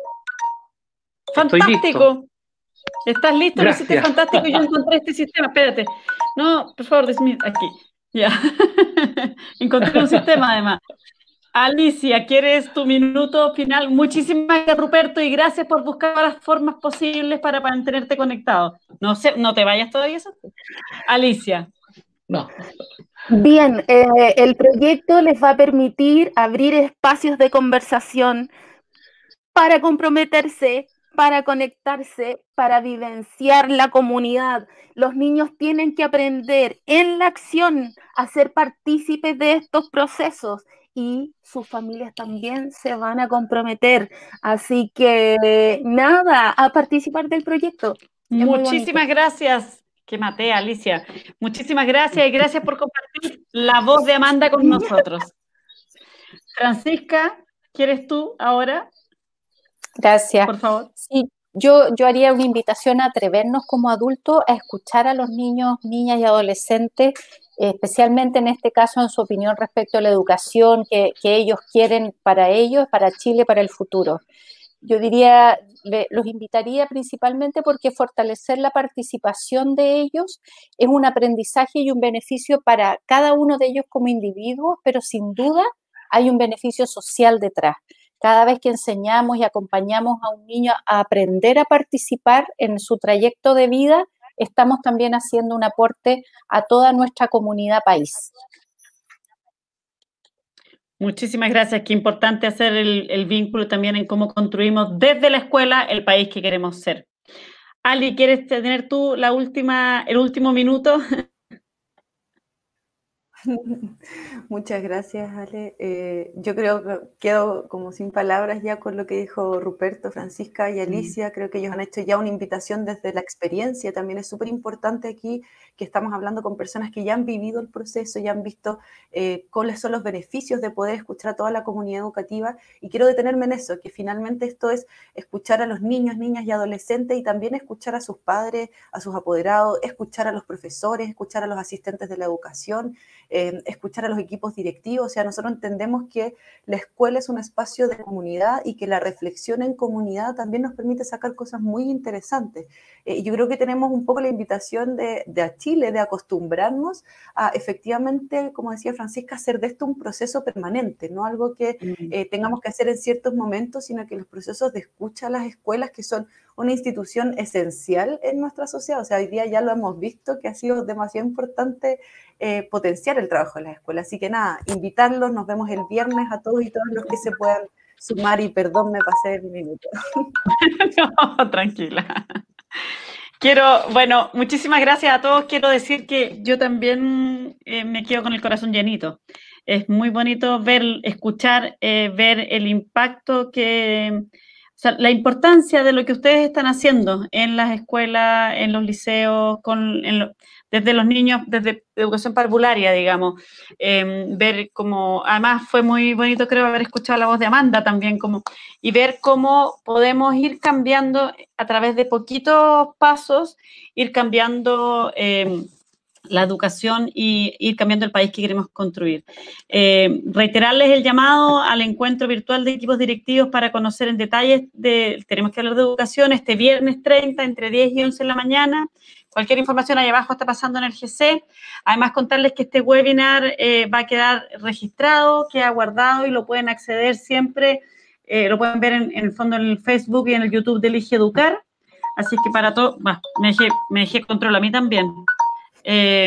¡Fantástico! ¿Estás listo? Gracias. Lo hiciste fantástico. Yo encontré este sistema. Espérate. No, por favor, aquí. Ya. Encontré un sistema, además. Alicia, ¿quieres tu minuto final? Muchísimas gracias, Ruperto, y gracias por buscar las formas posibles para mantenerte conectado. No sé, no te vayas todavía. Alicia. No. Bien, el proyecto les va a permitir abrir espacios de conversación para comprometerse, para conectarse, para vivenciar la comunidad. Los niños tienen que aprender en la acción a ser partícipes de estos procesos y sus familias también se van a comprometer. Así que nada, a participar del proyecto. Muchísimas gracias. Que maté, Alicia. Muchísimas gracias y gracias por compartir la voz de Amanda con nosotros. Francisca, ¿quieres tú ahora? Gracias. Por favor. Sí, yo haría una invitación a atrevernos como adultos a escuchar a los niños, niñas y adolescentes, especialmente en este caso en su opinión respecto a la educación que ellos quieren para ellos, para Chile, para el futuro. Yo diría, los invitaría principalmente porque fortalecer la participación de ellos es un aprendizaje y un beneficio para cada uno de ellos como individuos, pero sin duda hay un beneficio social detrás. Cada vez que enseñamos y acompañamos a un niño a aprender a participar en su trayecto de vida, estamos también haciendo un aporte a toda nuestra comunidad país. Muchísimas gracias. Qué importante hacer el vínculo también en cómo construimos desde la escuela el país que queremos ser. Ali, ¿quieres tener tú el último minuto? Muchas gracias, Ale. Yo creo que quedo como sin palabras ya con lo que dijo Ruperto, Francisca y Alicia. Creo que ellos han hecho ya una invitación desde la experiencia. También es súper importante aquí que estamos hablando con personas que ya han vivido el proceso, ya han visto cuáles son los beneficios de poder escuchar a toda la comunidad educativa. Y quiero detenerme en eso, que finalmente esto es escuchar a los niños, niñas y adolescentes y también escuchar a sus padres, a sus apoderados, escuchar a los profesores, escuchar a los asistentes de la educación, escuchar a los equipos directivos. O sea, nosotros entendemos que la escuela es un espacio de comunidad y que la reflexión en comunidad también nos permite sacar cosas muy interesantes. Yo creo que tenemos un poco la invitación de a Chile de acostumbrarnos a efectivamente, como decía Francisca, hacer de esto un proceso permanente, no algo que tengamos que hacer en ciertos momentos, sino que los procesos de escucha a las escuelas, que son una institución esencial en nuestra sociedad. O sea, hoy día ya lo hemos visto que ha sido demasiado importante potenciar el trabajo de las escuelas. Así que nada, invitarlos, nos vemos el viernes a todos y todas los que se puedan sumar y perdón, me pasé el minuto. No, tranquila. Bueno, muchísimas gracias a todos. Quiero decir que yo también me quedo con el corazón llenito. Es muy bonito escuchar, ver el impacto o sea, la importancia de lo que ustedes están haciendo en las escuelas, en los liceos, desde los niños, desde educación parvularia, digamos, ver cómo, además fue muy bonito, creo, haber escuchado la voz de Amanda también, y ver cómo podemos ir cambiando a través de poquitos pasos, ir cambiando la educación y ir cambiando el país que queremos construir. Reiterarles el llamado al encuentro virtual de equipos directivos para conocer en detalle, tenemos que hablar de educación, este viernes 30, entre 10 y 11 de la mañana. Cualquier información ahí abajo está pasando en el GC. Además, contarles que este webinar va a quedar registrado, queda guardado y lo pueden acceder siempre, lo pueden ver en el fondo en el Facebook y en el YouTube de Elige Educar. Así que para todos, me dejé control a mí también.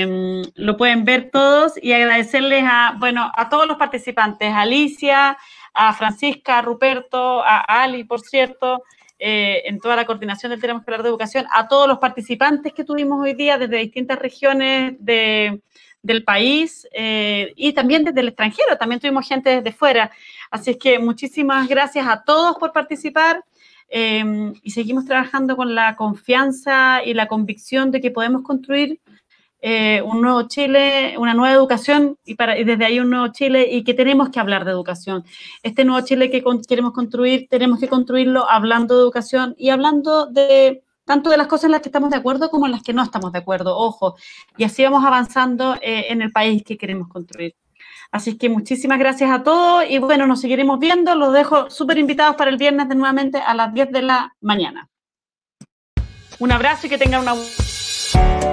Lo pueden ver todos y agradecerles a todos los participantes, a Alicia, a Francisca, a Ruperto, a Ali, por cierto, en toda la coordinación del Tenemos que hablar de educación, a todos los participantes que tuvimos hoy día desde distintas regiones del país y también desde el extranjero, también tuvimos gente desde fuera. Así es que muchísimas gracias a todos por participar y seguimos trabajando con la confianza y la convicción de que podemos construir un nuevo Chile, una nueva educación y desde ahí un nuevo Chile y que tenemos que hablar de educación. Este nuevo Chile que queremos construir, tenemos que construirlo hablando de educación y hablando de tanto de las cosas en las que estamos de acuerdo como en las que no estamos de acuerdo, ojo, y así vamos avanzando en el país que queremos construir. Así es que muchísimas gracias a todos y bueno, nos seguiremos viendo, los dejo súper invitados para el viernes de nuevamente a las 10 de la mañana. Un abrazo y que tengan una